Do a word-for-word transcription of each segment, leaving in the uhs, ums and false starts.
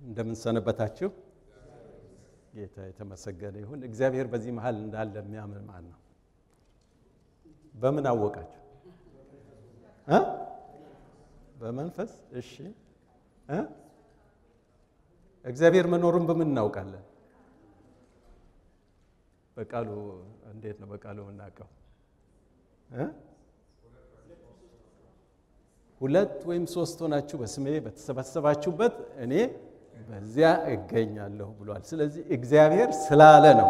እንደምን ሰነበታችሁ? ጌታ የተመሰገነ ይሁን። እግዚአብሔር በዚህ መሃል እንዳለ የሚያምን ማን ነው? በምን አወቃችሁ? እ በመንፈስ እሺ እ እግዚአብሔር መኖሩን በምን እናውቃለን? በቃሉ እንዴት ነው በቃሉ እናውቀው? እ ሁለት ወይም ሶስት ሆናችሁ በስሜ በተሰበሰባችሁበት እኔ በዚያ እገኛለሁ ብሏል። ስለዚህ እግዚአብሔር ስላለ ነው።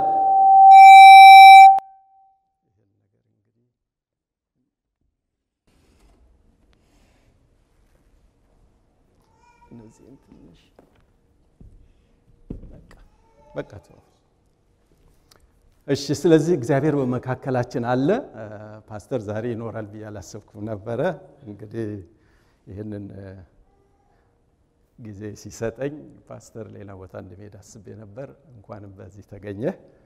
እነዚህ እንትንሽ በቃ በቃ ተው። እሺ ስለዚህ እግዚአብሔር በመካከላችን አለ። ፓስተር ዛሬ ይኖራል ብዬ አላሰብኩም ነበረ። እንግዲህ ይሄንን ጊዜ ሲሰጠኝ ፓስተር ሌላ ቦታ እንደሚሄድ አስቤ ነበር። እንኳንም በዚህ ተገኘ።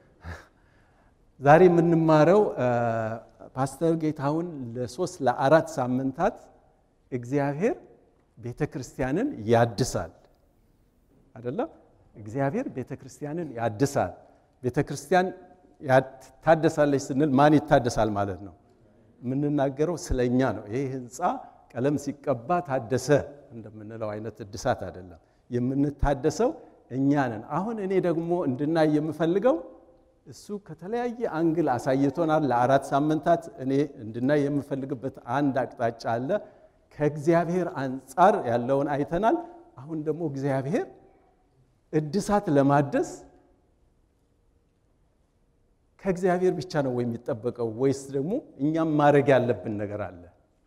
ዛሬ የምንማረው ፓስተር ጌታውን ለሶስት ለአራት ሳምንታት እግዚአብሔር ቤተክርስቲያንን ያድሳል አይደለም? እግዚአብሔር ቤተክርስቲያንን ያድሳል። ቤተክርስቲያን ያታደሳለች ስንል ማን ይታደሳል ማለት ነው? የምንናገረው ስለኛ ነው። ይሄ ህንጻ ቀለም ሲቀባ ታደሰ እንደምንለው አይነት እድሳት አይደለም። የምንታደሰው እኛ ነን። አሁን እኔ ደግሞ እንድናይ የምፈልገው እሱ ከተለያየ አንግል አሳይቶናል። ለአራት ሳምንታት እኔ እንድናይ የምፈልግበት አንድ አቅጣጫ አለ። ከእግዚአብሔር አንፃር ያለውን አይተናል። አሁን ደግሞ እግዚአብሔር እድሳት ለማደስ ከእግዚአብሔር ብቻ ነው ወይ የሚጠበቀው ወይስ ደግሞ እኛም ማድረግ ያለብን ነገር አለ?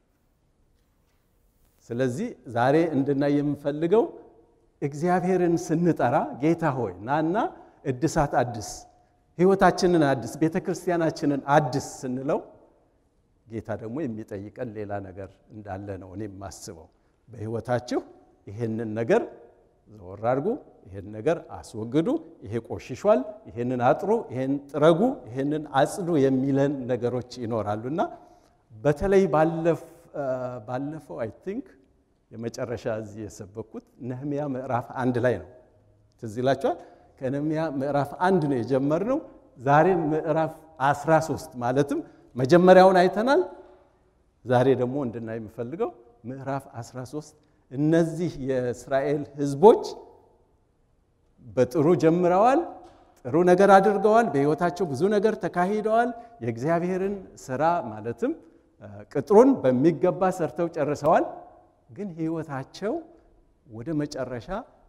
ስለዚህ ዛሬ እንድናይ የምፈልገው እግዚአብሔርን ስንጠራ ጌታ ሆይ ናና እድሳት አድስ፣ ህይወታችንን አድስ፣ ቤተክርስቲያናችንን አድስ ስንለው ጌታ ደግሞ የሚጠይቀን ሌላ ነገር እንዳለ ነው እኔ የማስበው። በህይወታችሁ ይሄንን ነገር ዘወር አድርጉ፣ ይሄን ነገር አስወግዱ፣ ይሄ ቆሽሿል፣ ይሄንን አጥሩ፣ ይሄን ጥረጉ፣ ይሄንን አጽዱ የሚለን ነገሮች ይኖራሉና በተለይ ባለፈ ባለፈው አይ ቲንክ የመጨረሻ እዚህ የሰበኩት ነህምያ ምዕራፍ አንድ ላይ ነው። ትዝ ይላችኋል? ከነህምያ ምዕራፍ አንድ ነው የጀመርነው። ዛሬ ምዕራፍ አስራ ሶስት ማለትም መጀመሪያውን አይተናል። ዛሬ ደግሞ እንድናይ የምፈልገው ምዕራፍ አስራ ሶስት እነዚህ የእስራኤል ህዝቦች በጥሩ ጀምረዋል፣ ጥሩ ነገር አድርገዋል፣ በህይወታቸው ብዙ ነገር ተካሂደዋል። የእግዚአብሔርን ሥራ ማለትም ቅጥሩን በሚገባ ሰርተው ጨርሰዋል። ግን ህይወታቸው ወደ መጨረሻ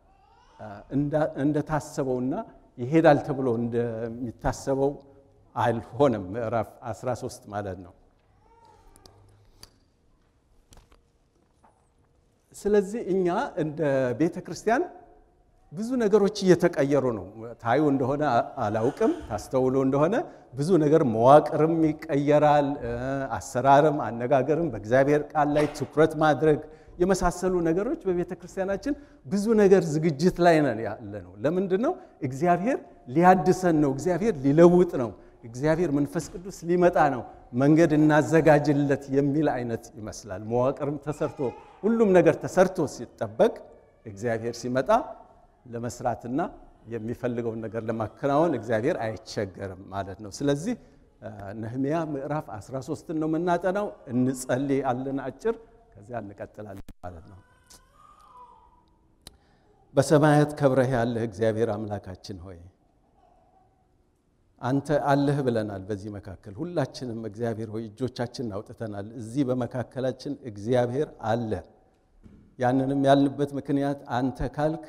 እንደታሰበውና ይሄዳል ተብሎ እንደሚታሰበው አልሆነም። ምዕራፍ አስራ ሶስት ማለት ነው። ስለዚህ እኛ እንደ ቤተክርስቲያን ብዙ ነገሮች እየተቀየሩ ነው። ታዩ እንደሆነ አላውቅም፣ ታስተውሉ እንደሆነ ብዙ ነገር መዋቅርም ይቀየራል፣ አሰራርም አነጋገርም በእግዚአብሔር ቃል ላይ ትኩረት ማድረግ የመሳሰሉ ነገሮች በቤተክርስቲያናችን ብዙ ነገር ዝግጅት ላይ ነን ያለ ነው። ለምንድን ነው? እግዚአብሔር ሊያድሰን ነው። እግዚአብሔር ሊለውጥ ነው። እግዚአብሔር መንፈስ ቅዱስ ሊመጣ ነው። መንገድ እናዘጋጅለት የሚል አይነት ይመስላል። መዋቅርም ተሰርቶ ሁሉም ነገር ተሰርቶ ሲጠበቅ እግዚአብሔር ሲመጣ ለመስራትና የሚፈልገውን ነገር ለማከናወን እግዚአብሔር አይቸገርም ማለት ነው። ስለዚህ ነህምያ ምዕራፍ አስራ ሶስት ነው የምናጠናው። እንጸልያለን አጭር፣ ከዚያ እንቀጥላለን ማለት ነው። በሰማያት ከብረህ ያለህ እግዚአብሔር አምላካችን ሆይ አንተ አለህ ብለናል። በዚህ መካከል ሁላችንም እግዚአብሔር ሆይ እጆቻችንን አውጥተናል። እዚህ በመካከላችን እግዚአብሔር አለ። ያንንም ያልንበት ምክንያት አንተ ካልክ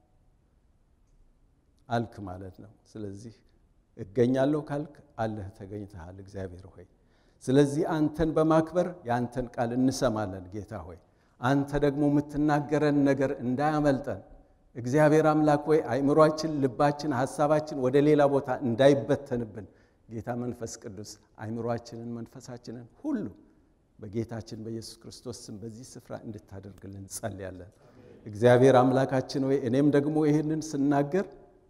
አልክ ማለት ነው። ስለዚህ እገኛለሁ ካልክ አለህ ተገኝተሃል እግዚአብሔር ሆይ። ስለዚህ አንተን በማክበር ያንተን ቃል እንሰማለን ጌታ ሆይ። አንተ ደግሞ የምትናገረን ነገር እንዳያመልጠን እግዚአብሔር አምላክ ሆይ አይምሮአችን፣ ልባችን፣ ሐሳባችን ወደ ሌላ ቦታ እንዳይበተንብን ጌታ መንፈስ ቅዱስ አይምሮአችንን፣ መንፈሳችንን ሁሉ በጌታችን በኢየሱስ ክርስቶስ ስም በዚህ ስፍራ እንድታደርግልን ጸልያለን። እግዚአብሔር አምላካችን ሆይ እኔም ደግሞ ይሄንን ስናገር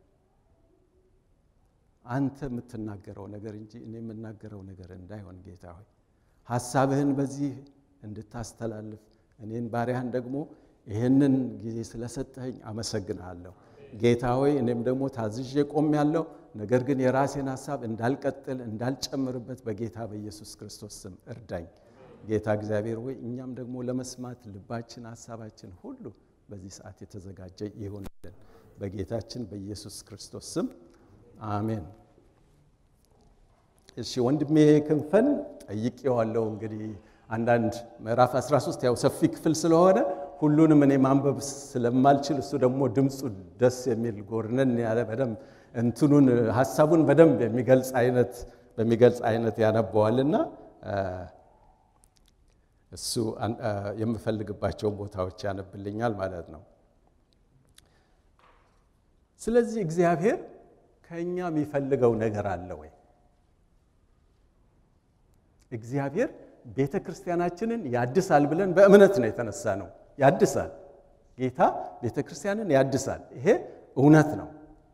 አንተ የምትናገረው ነገር እንጂ እኔ የምናገረው ነገር እንዳይሆን ጌታ ሆይ ሐሳብህን በዚህ እንድታስተላልፍ እኔን ባሪያህን ደግሞ ይሄንን ጊዜ ስለሰጠኝ አመሰግናለሁ ጌታ ሆይ እኔም ደግሞ ታዝዤ ቆሜያለሁ ነገር ግን የራሴን ሐሳብ እንዳልቀጥል እንዳልጨምርበት በጌታ በኢየሱስ ክርስቶስ ስም እርዳኝ ጌታ እግዚአብሔር ሆይ እኛም ደግሞ ለመስማት ልባችን ሐሳባችን ሁሉ በዚህ ሰዓት የተዘጋጀ ይሁንልን በጌታችን በኢየሱስ ክርስቶስ ስም አሜን እሺ ወንድሜ ክንፈን ጠይቄዋለሁ እንግዲህ አንዳንድ ምዕራፍ አስራ ሶስት ያው ሰፊ ክፍል ስለሆነ ሁሉንም እኔ ማንበብ ስለማልችል እሱ ደግሞ ድምጹ ደስ የሚል ጎርነን ያለ በደም እንትኑን ሐሳቡን በደም የሚገልጽ አይነት በሚገልጽ አይነት ያነባዋልና እሱ የምፈልግባቸው ቦታዎች ያነብልኛል ማለት ነው ስለዚህ እግዚአብሔር ከኛ የሚፈልገው ነገር አለ ወይ እግዚአብሔር ቤተክርስቲያናችንን ያድሳል ብለን በእምነት ነው የተነሳነው ያድሳል ጌታ ቤተክርስቲያንን ያድሳል ይሄ እውነት ነው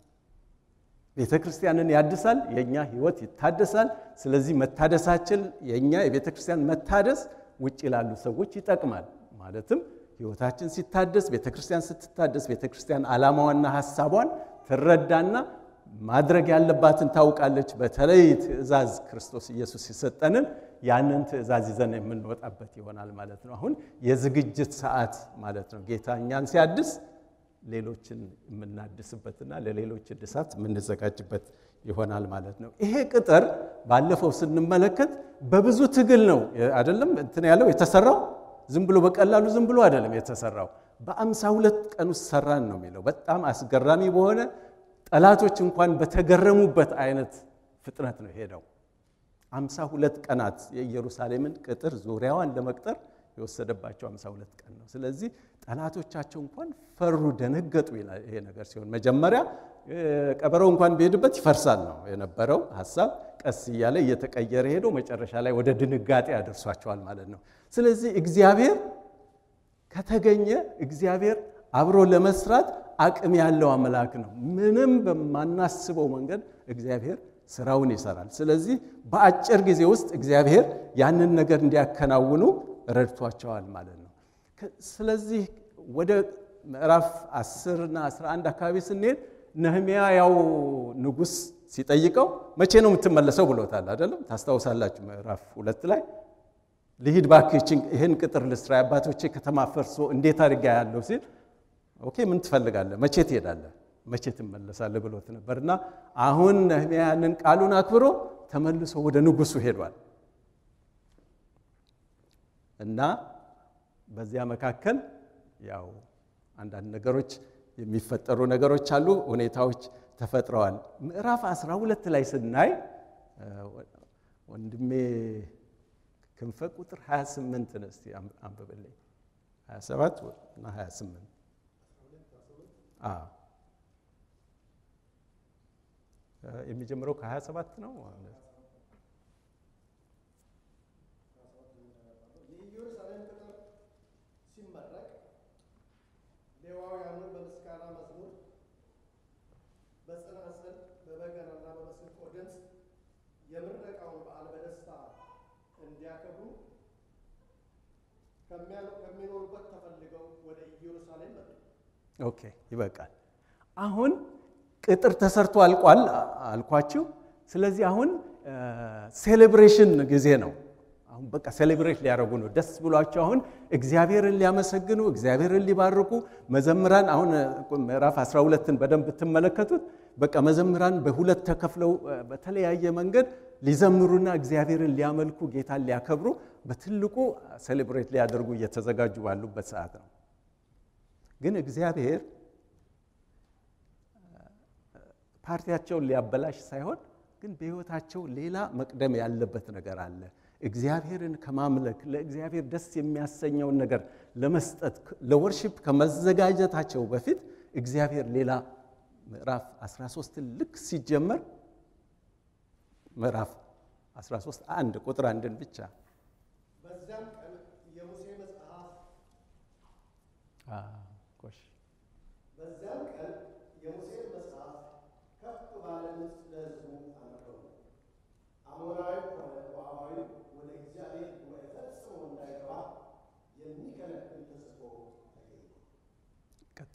ቤተክርስቲያንን ያድሳል የኛ ህይወት ይታደሳል ስለዚህ መታደሳችን የኛ የቤተክርስቲያን መታደስ ውጪ ላሉ ሰዎች ይጠቅማል ማለትም ህይወታችን ሲታደስ ቤተክርስቲያን ስትታደስ ቤተክርስቲያን ዓላማዋና ሐሳቧን ትረዳና ማድረግ ያለባትን ታውቃለች በተለይ ትእዛዝ ክርስቶስ ኢየሱስ ይሰጠንን ያንን ትእዛዝ ይዘን የምንወጣበት ይሆናል ማለት ነው አሁን የዝግጅት ሰዓት ማለት ነው ጌታ እኛን ሲያድስ ሌሎችን የምናድስበትና ለሌሎች እድሳት የምንዘጋጅበት ይሆናል ማለት ነው ይሄ ቅጥር ባለፈው ስንመለከት በብዙ ትግል ነው አይደለም እንትን ያለው የተሰራው ዝም ብሎ በቀላሉ ዝም ብሎ አይደለም የተሰራው በአምሳ ሁለት ቀን ውስጥ ሰራን ነው የሚለው በጣም አስገራሚ በሆነ ጠላቶች እንኳን በተገረሙበት አይነት ፍጥነት ነው ሄደው አምሳ ሁለት ቀናት የኢየሩሳሌምን ቅጥር ዙሪያዋን ለመቅጠር የወሰደባቸው አምሳ ሁለት ቀን ነው ስለዚህ ጠላቶቻቸው እንኳን ፈሩ ደነገጡ ይላል ይሄ ነገር ሲሆን መጀመሪያ ቀበረው እንኳን ቢሄድበት ይፈርሳል ነው የነበረው ሐሳብ ቀስ ይያለ እየተቀየረ ሄዶ መጨረሻ ላይ ወደ ድንጋጤ ያደርሷቸዋል ማለት ነው ስለዚህ እግዚአብሔር ከተገኘ እግዚአብሔር አብሮ ለመስራት አቅም ያለው አምላክ ነው ምንም በማናስበው መንገድ እግዚአብሔር ስራውን ይሰራል ስለዚህ በአጭር ጊዜ ውስጥ እግዚአብሔር ያንን ነገር እንዲያከናውኑ ረድቷቸዋል ማለት ነው ስለዚህ ወደ ምዕራፍ አስር እና አስራ አንድ አካባቢ ስንሄድ ነህምያ ያው ንጉስ ሲጠይቀው መቼ ነው የምትመለሰው ብሎታል አይደለም ታስታውሳላችሁ ምዕራፍ ሁለት ላይ ልሂድ ባክህ ይሄን ቅጥር ልስራ አባቶቼ ከተማ ፈርሶ እንዴት አድርጋ ያለው ሲል ኦኬ ምን ትፈልጋለህ መቼ ትሄዳለህ መቼ ትመለሳለህ ብሎት ነበርና አሁን ነህምያ ያንን ቃሉን አክብሮ ተመልሶ ወደ ንጉሱ ሄዷል እና በዚያ መካከል ያው አንዳንድ ነገሮች የሚፈጠሩ ነገሮች አሉ ሁኔታዎች ተፈጥረዋል ምዕራፍ አስራ ሁለት ላይ ስናይ ወንድሜ ክንፈ ቁጥር ሃያ ስምንት ነው እስቲ አንብብልኝ ሃያ ሰባት እና ሃያ ስምንት አዎ የሚጀምረው ከሃያ ሰባት ነው የኢየሩሳሌም ቅጥር ሲመረቅ ሌዋውያኑ በምስጋና መዝሙር በጸናጽል በበገናና በመሰንቆ ድምፅ የምረቃውን በዓል በደስታ እንዲያከብሩ ከሚኖሩበት ተፈልገው ወደ ኢየሩሳሌም መጡ ኦኬ ይበቃል አሁን ቅጥር ተሰርቶ አልቋል አልኳችሁ ስለዚህ አሁን ሴሌብሬሽን ጊዜ ነው አሁን በቃ ሴሌብሬት ሊያረጉ ነው ደስ ብሏቸው አሁን እግዚአብሔርን ሊያመሰግኑ እግዚአብሔርን ሊባርኩ መዘምራን አሁን ምዕራፍ አስራ ሁለትን በደንብ ተመለከቱት በቃ መዘምራን በሁለት ተከፍለው በተለያየ መንገድ ሊዘምሩና እግዚአብሔርን ሊያመልኩ ጌታን ሊያከብሩ በትልቁ ሴሌብሬት ሊያደርጉ እየተዘጋጁ ባሉበት ሰዓት ነው ግን እግዚአብሔር ፓርቲያቸውን ሊያበላሽ ሳይሆን ግን በህይወታቸው ሌላ መቅደም ያለበት ነገር አለ እግዚአብሔርን ከማምለክ ለእግዚአብሔር ደስ የሚያሰኘውን ነገር ለመስጠት ለወርሺፕ ከመዘጋጀታቸው በፊት እግዚአብሔር ሌላ ምዕራፍ አስራ ሶስት ልክ ሲጀመር ምዕራፍ አስራ ሶስት አንድ ቁጥር አንድን ብቻ በዚያም ቀን የሙሴ መጽሐፍ አ ኮሽ በዚያም ቀን የሙሴ መጽሐፍ ከፍ ባለ ድምፅ ለሕዝቡ አነበቡ አሞራዊ ሆነ ሞዓባዊ ወደ እግዚአብሔር ጉባኤ ፈጽሞ እንዳይገባ የሚከለክል ተጽፎ ተገኘ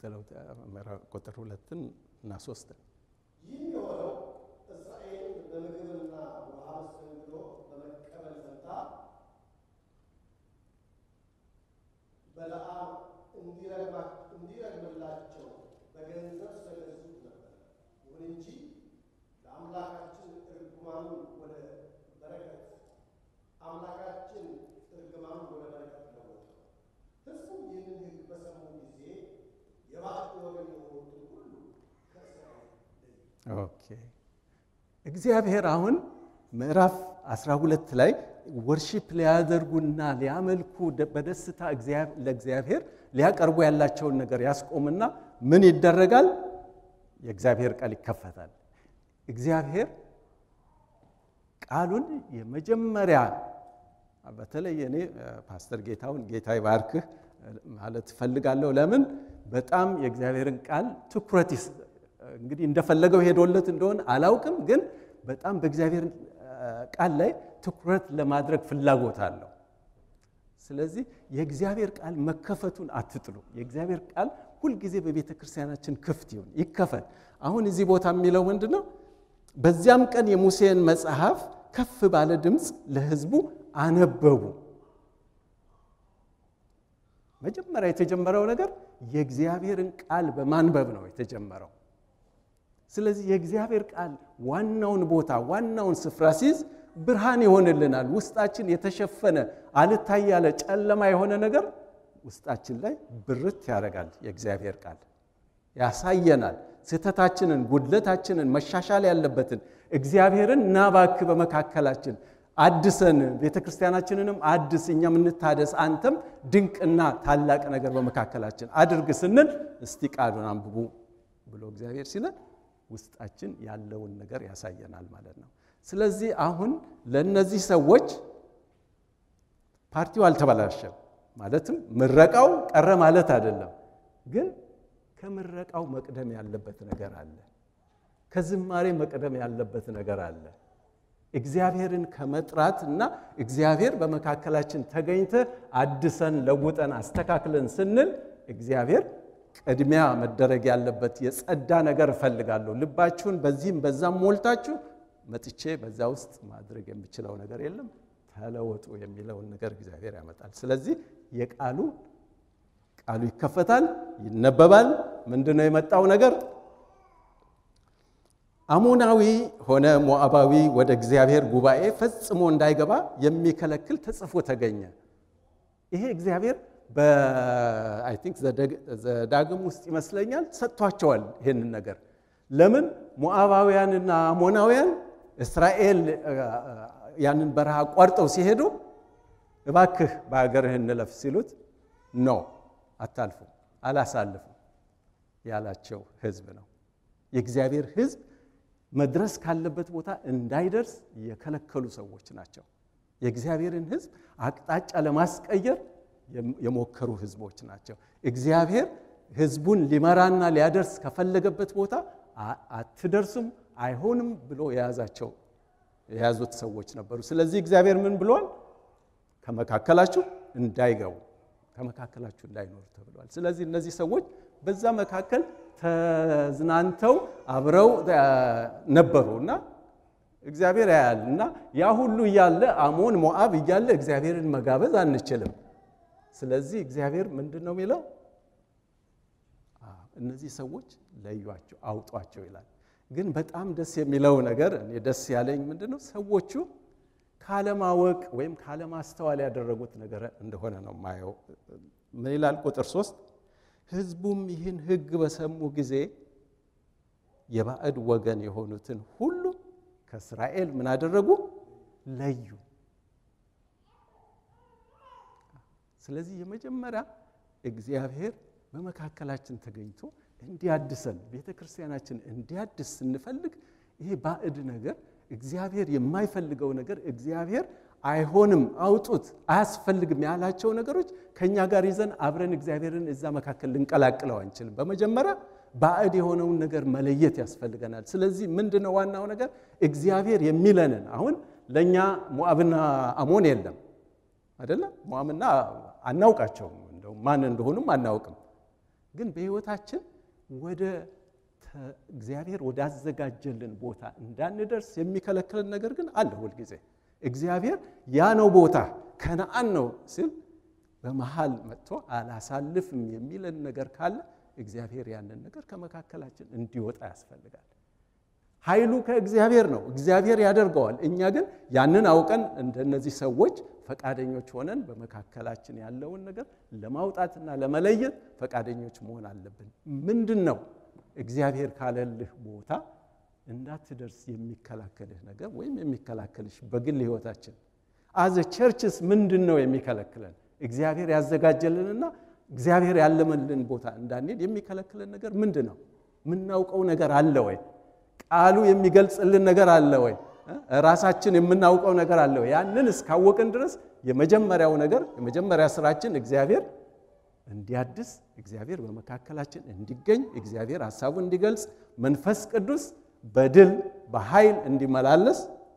ቀጥለው ቁጥር ሁለትን እና ሶስትን ይህ የሆነው እስራኤልን በምግብና ውሃ መስተንግዶ በመቀበል ፈንታ በለዓም እንዲረግምላቸው በገንዘብ ስለገዙት ነበር። ይሁን እንጂ ለአምላካችን እርግማኑን ወደ በረከት አምላካችን እርግማኑን ወደ በረከት ለወጠው። ሕዝቡ ይህንን ሕግ በሰሙ ጊዜ የባዕድ ወገን የሆኑትን ሁሉ ከእስራኤል ለዩ። ኦኬ እግዚአብሔር አሁን ምዕራፍ አስራ ሁለት ላይ ወርሺፕ ሊያደርጉና ሊያመልኩ በደስታ ለእግዚአብሔር ሊያቀርቡ ያላቸውን ነገር ያስቆምና ምን ይደረጋል? የእግዚአብሔር ቃል ይከፈታል። እግዚአብሔር ቃሉን የመጀመሪያ በተለይ እኔ ፓስተር ጌታውን ጌታ ይባርክህ ማለት ፈልጋለሁ። ለምን በጣም የእግዚአብሔርን ቃል ትኩረት እንግዲህ እንደፈለገው ሄዶለት እንደሆነ አላውቅም፣ ግን በጣም በእግዚአብሔር ቃል ላይ ትኩረት ለማድረግ ፍላጎት አለው። ስለዚህ የእግዚአብሔር ቃል መከፈቱን አትጥሉ። የእግዚአብሔር ቃል ሁል ጊዜ በቤተ ክርስቲያናችን ክፍት ይሁን፣ ይከፈት። አሁን እዚህ ቦታ የሚለው ምንድነው? በዚያም ቀን የሙሴን መጽሐፍ ከፍ ባለ ድምጽ ለሕዝቡ አነበቡ። መጀመሪያ የተጀመረው ነገር የእግዚአብሔርን ቃል በማንበብ ነው የተጀመረው። ስለዚህ የእግዚአብሔር ቃል ዋናውን ቦታ ዋናውን ስፍራ ሲይዝ ብርሃን ይሆንልናል። ውስጣችን የተሸፈነ አልታይ ያለ ጨለማ የሆነ ነገር ውስጣችን ላይ ብርት ያደርጋል። የእግዚአብሔር ቃል ያሳየናል ስህተታችንን፣ ጉድለታችንን፣ መሻሻል ያለበትን እግዚአብሔርን ናባክ በመካከላችን አድሰን ቤተክርስቲያናችንንም አድስ፣ እኛም እንታደስ፣ አንተም ድንቅና ታላቅ ነገር በመካከላችን አድርግ ስንል እስቲ ቃሉን አንብቡ ብሎ እግዚአብሔር ሲለን ውስጣችን ያለውን ነገር ያሳየናል ማለት ነው። ስለዚህ አሁን ለነዚህ ሰዎች ፓርቲው አልተበላሸም ማለትም ምረቃው ቀረ ማለት አይደለም፣ ግን ከምረቃው መቅደም ያለበት ነገር አለ። ከዝማሬ መቅደም ያለበት ነገር አለ። እግዚአብሔርን ከመጥራትና እግዚአብሔር በመካከላችን ተገኝተ አድሰን ለውጠን አስተካክለን ስንል እግዚአብሔር ቅድሚያ መደረግ ያለበት የጸዳ ነገር ፈልጋለሁ፣ ልባችሁን በዚህም በዛም ሞልታችሁ መጥቼ በዛ ውስጥ ማድረግ የሚችለው ነገር የለም፣ ተለወጡ የሚለውን ነገር እግዚአብሔር ያመጣል። ስለዚህ የቃሉ ቃሉ ይከፈታል፣ ይነበባል። ምንድነው የመጣው ነገር? አሞናዊ ሆነ ሞዓባዊ ወደ እግዚአብሔር ጉባኤ ፈጽሞ እንዳይገባ የሚከለክል ተጽፎ ተገኘ። ይሄ እግዚአብሔር በአይ ቲንክ ዘዳግም ውስጥ ይመስለኛል ሰጥቷቸዋል ይሄንን ነገር። ለምን ሞዓባውያንና አሞናውያን እስራኤል ያንን በረሃ አቋርጠው ሲሄዱ እባክህ በአገርህ እንለፍ ሲሉት ኖ አታልፉ አላሳልፉ ያላቸው ህዝብ ነው። የእግዚአብሔር ህዝብ መድረስ ካለበት ቦታ እንዳይደርስ የከለከሉ ሰዎች ናቸው። የእግዚአብሔርን ህዝብ አቅጣጫ ለማስቀየር የሞከሩ ህዝቦች ናቸው። እግዚአብሔር ህዝቡን ሊመራና ሊያደርስ ከፈለገበት ቦታ አትደርሱም አይሆንም ብሎ የያዛቸው የያዙት ሰዎች ነበሩ። ስለዚህ እግዚአብሔር ምን ብሏል? ከመካከላችሁ እንዳይገቡ ከመካከላችሁ እንዳይኖሩ ተብሏል። ስለዚህ እነዚህ ሰዎች በዛ መካከል ተዝናንተው አብረው ነበሩና እግዚአብሔር ያያልና ያ ሁሉ ያለ አሞን ሞዓብ እያለ እግዚአብሔርን መጋበዝ አንችልም። ስለዚህ እግዚአብሔር ምንድነው የሚለው? እነዚህ ሰዎች ለዩዋቸው አውጧቸው ይላል። ግን በጣም ደስ የሚለው ነገር እኔ ደስ ያለኝ ምንድነው? ሰዎቹ ካለማወቅ ወይም ካለማስተዋል ያደረጉት ነገር እንደሆነ ነው ማየው። ምን ይላል ቁጥር ሶስት? ህዝቡም ይህን ህግ በሰሙ ጊዜ የባዕድ ወገን የሆኑትን ሁሉ ከእስራኤል ምን አደረጉ? ለዩ። ስለዚህ የመጀመሪያ እግዚአብሔር በመካከላችን ተገኝቶ እንዲያድሰን ቤተክርስቲያናችን እንዲያድስ ስንፈልግ ይሄ ባዕድ ነገር እግዚአብሔር የማይፈልገው ነገር እግዚአብሔር አይሆንም አውጡት አያስፈልግም ያላቸው ነገሮች ከኛ ጋር ይዘን አብረን እግዚአብሔርን እዛ መካከል ልንቀላቅለው አንችልም። በመጀመሪያ ባዕድ የሆነውን ነገር መለየት ያስፈልገናል። ስለዚህ ምንድነው ዋናው ነገር? እግዚአብሔር የሚለንን አሁን ለኛ ሞዓብና አሞን የለም አይደለ? ሞዓብና አናውቃቸውም፣ እንደው ማን እንደሆኑም አናውቅም። ግን በህይወታችን ወደ እግዚአብሔር ወዳዘጋጀልን ቦታ እንዳንደርስ የሚከለክለን ነገር ግን አለ ሁሉ ጊዜ እግዚአብሔር ያ ነው ቦታ ከነዓን ነው ሲል በመሃል መጥቶ አላሳልፍም የሚለን ነገር ካለ እግዚአብሔር ያንን ነገር ከመካከላችን እንዲወጣ ያስፈልጋል ኃይሉ ከእግዚአብሔር ነው እግዚአብሔር ያደርገዋል እኛ ግን ያንን አውቀን እንደነዚህ ሰዎች ፈቃደኞች ሆነን በመካከላችን ያለውን ነገር ለማውጣትና ለመለየት ፈቃደኞች መሆን አለብን ምንድነው እግዚአብሔር ካለልህ ቦታ እንዳትደርስ የሚከላከልህ ነገር ወይም የሚከላከልሽ በግል ህይወታችን አዘ ቸርችስ ምንድነው የሚከለክለን እግዚአብሔር ያዘጋጀልንና እግዚአብሔር ያለመልን ቦታ እንዳንሄድ የሚከለክለን ነገር ምንድነው ምናውቀው ነገር አለ ወይ ቃሉ የሚገልጽልን ነገር አለ ወይ ራሳችን የምናውቀው ነገር አለ ወይ ያንን እስካወቅን ድረስ የመጀመሪያው ነገር የመጀመሪያ ስራችን እግዚአብሔር እንዲያድስ እግዚአብሔር በመካከላችን እንዲገኝ እግዚአብሔር ሐሳቡን እንዲገልጽ መንፈስ ቅዱስ በድል በኃይል እንዲመላለስ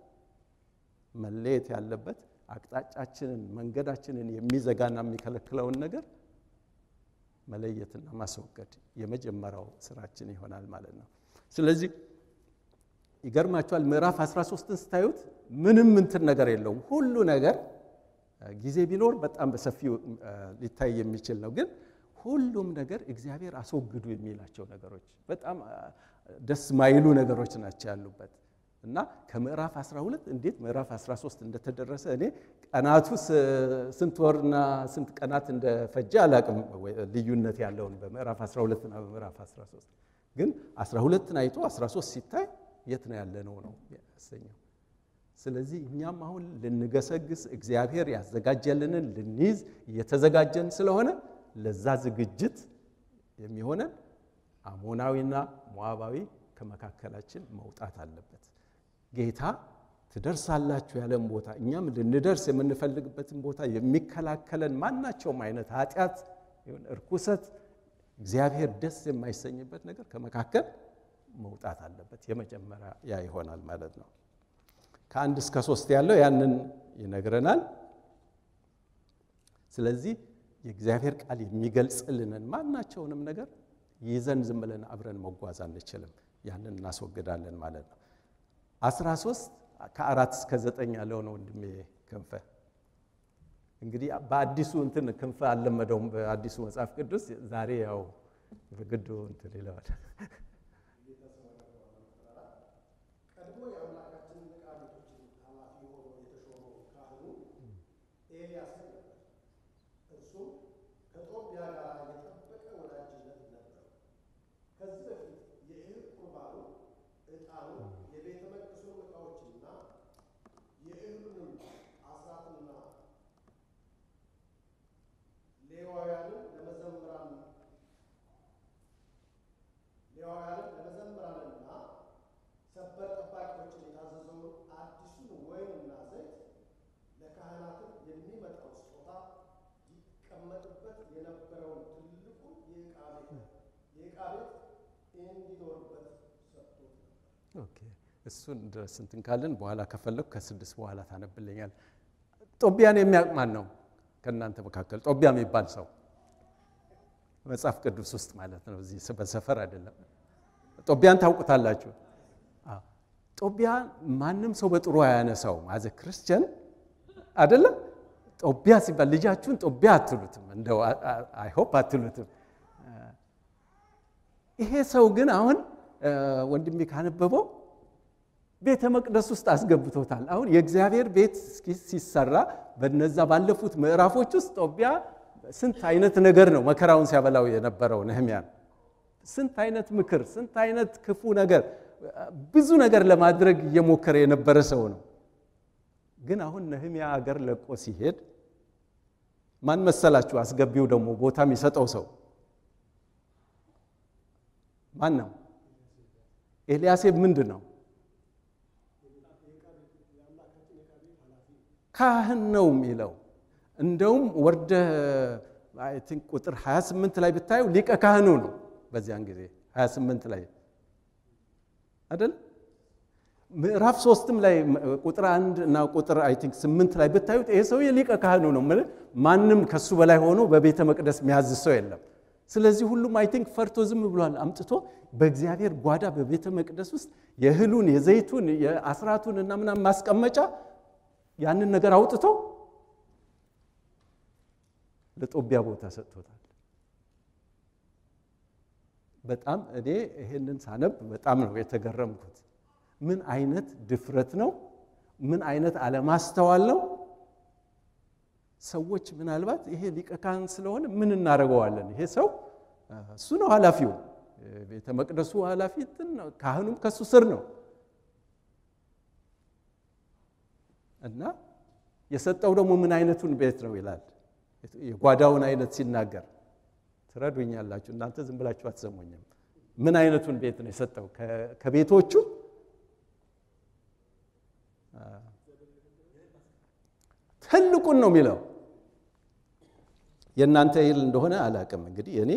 መለየት ያለበት አቅጣጫችንን መንገዳችንን የሚዘጋና የሚከለክለውን ነገር መለየትና ማስወገድ የመጀመሪያው ስራችን ይሆናል ማለት ነው ስለዚህ ይገርማችኋል ምዕራፍ አስራ ሶስትን ስታዩት ምንም እንትን ነገር የለውም ሁሉ ነገር ጊዜ ቢኖር በጣም በሰፊው ሊታይ የሚችል ነው ግን ሁሉም ነገር እግዚአብሔር አስወግዱ የሚላቸው ነገሮች በጣም ደስ ማይሉ ነገሮች ናቸው ያሉበት እና ከምዕራፍ አስራ ሁለት እንዴት ምዕራፍ አስራ ሶስት እንደተደረሰ እኔ ቀናቱ ስንት ወርና ስንት ቀናት እንደፈጀ አላቅም ልዩነት ያለውን በምዕራፍ አስራ ሁለት እና በምዕራፍ አስራ ሶስት ግን አስራ ሁለትን አይቶ አስራ ሶስት ሲታይ የት ነው ያለነው ነው ያሰኘው ስለዚህ እኛም አሁን ልንገሰግስ እግዚአብሔር ያዘጋጀልንን ልንይዝ እየተዘጋጀን ስለሆነ ለዛ ዝግጅት የሚሆነን አሞናዊና ሞዓባዊ ከመካከላችን መውጣት አለበት ጌታ ትደርሳላችሁ ያለን ቦታ እኛም ልንደርስ የምንፈልግበትን ቦታ የሚከላከለን ማናቸውም አይነት ኃጢያት ይሁን እርኩሰት እግዚአብሔር ደስ የማይሰኝበት ነገር ከመካከል መውጣት አለበት የመጀመሪያ ያ ይሆናል ማለት ነው ከአንድ እስከ ሶስት ያለው ያንን ይነግረናል ስለዚህ የእግዚአብሔር ቃል የሚገልጽልንን ማናቸውንም ነገር ይዘን ዝም ብለን አብረን መጓዝ አንችልም ያንን እናስወግዳለን ማለት ነው አስራ ሶስት ከአራት እስከ ዘጠኝ ያለው ነው ወንድሜ ክንፈ እንግዲህ በአዲሱ እንትን ክንፈ አለመደውም በአዲሱ መጽሐፍ ቅዱስ ዛሬ ያው በግዱ እንትን ይላል ኦኬ እሱን ድረስ እንትን ካለን በኋላ ከፈለኩ ከስድስት በኋላ ታነብልኛል ጦቢያን የሚያቅማን ነው ከናንተ መካከል ጦቢያ የሚባል ሰው መጽሐፍ ቅዱስ ውስጥ ማለት ነው እዚህ በሰፈር አይደለም ጦቢያን ታውቁታላችሁ አዎ ጦቢያ ማንንም ሰው በጥሩ ያነሳው ማዘ ክርስቲያን አይደለም ጦቢያ ሲባል ልጃችሁን ጦቢያ አትሉትም እንደው አይ ሆፕ አትሉትም ይሄ ሰው ግን አሁን ወንድሜ ካነበበው ቤተ መቅደስ ውስጥ አስገብቶታል አሁን የእግዚአብሔር ቤት ሲሰራ በነዛ ባለፉት ምዕራፎች ውስጥ ጦቢያ ስንት አይነት ነገር ነው መከራውን ሲያበላው የነበረው ነህሚያን ስንት አይነት ምክር ስንት አይነት ክፉ ነገር ብዙ ነገር ለማድረግ እየሞከረ የነበረ ሰው ነው ግን አሁን ነህሚያ ሀገር ለቆ ሲሄድ ማን መሰላችሁ አስገቢው ደግሞ ቦታም ይሰጠው ሰው ማን ነው ኤልያሴብ ምንድነው ካህን ነው የሚለው እንደውም ወርደ አይ ቲንክ ቁጥር ሃያ ስምንት ላይ ብታዩ ሊቀ ካህኑ ነው በዚያን ጊዜ ሃያ ስምንት ላይ አይደል ምዕራፍ ሶስትም ላይ ቁጥር አንድ እና ቁጥር አይ ቲንክ ስምንት ላይ ብታዩት ይሄ ሰው ሊቀ ካህኑ ነው ማለት ማንንም ከሱ በላይ ሆኖ በቤተ መቅደስ የሚያዝ ሰው የለም ስለዚህ ሁሉም አይ ቲንክ ፈርቶ ዝም ብሏል። አምጥቶ በእግዚአብሔር ጓዳ በቤተ መቅደስ ውስጥ የእህሉን የዘይቱን የአስራቱን እና ምናምን ማስቀመጫ ያንን ነገር አውጥቶ ለጦቢያ ቦታ ሰጥቶታል። በጣም እኔ ይሄንን ሳነብ በጣም ነው የተገረምኩት። ምን አይነት ድፍረት ነው! ምን አይነት አለማስተዋል ነው! ሰዎች ምናልባት ይሄ ሊቀ ካህን ስለሆነ ምን እናደርገዋለን? ይሄ ሰው እሱ ነው ኃላፊው፣ ቤተ መቅደሱ ኃላፊ ነው፣ ካህኑም ከሱ ስር ነው እና የሰጠው ደግሞ ምን አይነቱን ቤት ነው ይላል። የጓዳውን አይነት ሲናገር ትረዱኛላችሁ እናንተ ዝም ብላችሁ አትሰሙኝም። ምን አይነቱን ቤት ነው የሰጠው? ከቤቶቹ ትልቁን ነው የሚለው። የእናንተ ይል እንደሆነ አላቅም። እንግዲህ እኔ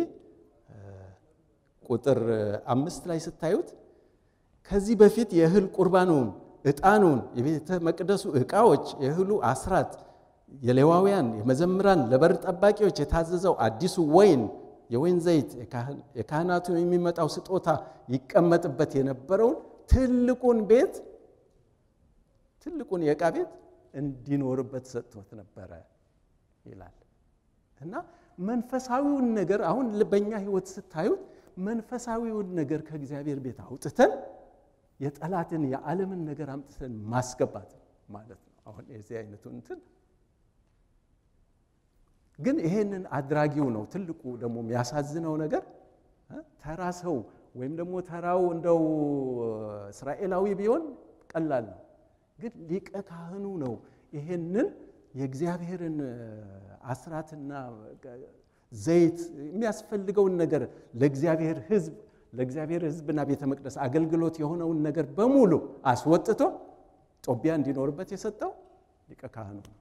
ቁጥር አምስት ላይ ስታዩት ከዚህ በፊት የእህል ቁርባኑን ዕጣኑን የቤተ መቅደሱ ዕቃዎች የእህሉ አስራት የሌዋውያን የመዘምራን ለበር ጠባቂዎች የታዘዘው አዲሱ ወይን የወይን ዘይት የካህናቱ የሚመጣው ስጦታ ይቀመጥበት የነበረውን ትልቁን ቤት ትልቁን የዕቃ ቤት እንዲኖርበት ሰጥቶት ነበረ ይላል። እና መንፈሳዊውን ነገር አሁን በእኛ ህይወት ስታዩት መንፈሳዊውን ነገር ከእግዚአብሔር ቤት አውጥተን የጠላትን የዓለምን ነገር አምጥተን ማስገባት ማለት ነው። አሁን የዚህ አይነቱን እንትን ግን ይሄንን አድራጊው ነው ትልቁ ደግሞ የሚያሳዝነው ነገር ተራ ሰው ወይም ደግሞ ተራው እንደው እስራኤላዊ ቢሆን ቀላል ነው። ግን ሊቀ ካህኑ ነው ይሄንን የእግዚአብሔርን አስራትና ዘይት የሚያስፈልገውን ነገር ለእግዚአብሔር ህዝብ ለእግዚአብሔር ህዝብና ቤተ መቅደስ አገልግሎት የሆነውን ነገር በሙሉ አስወጥቶ ጦቢያ እንዲኖርበት የሰጠው ሊቀ ካህኑ ነው።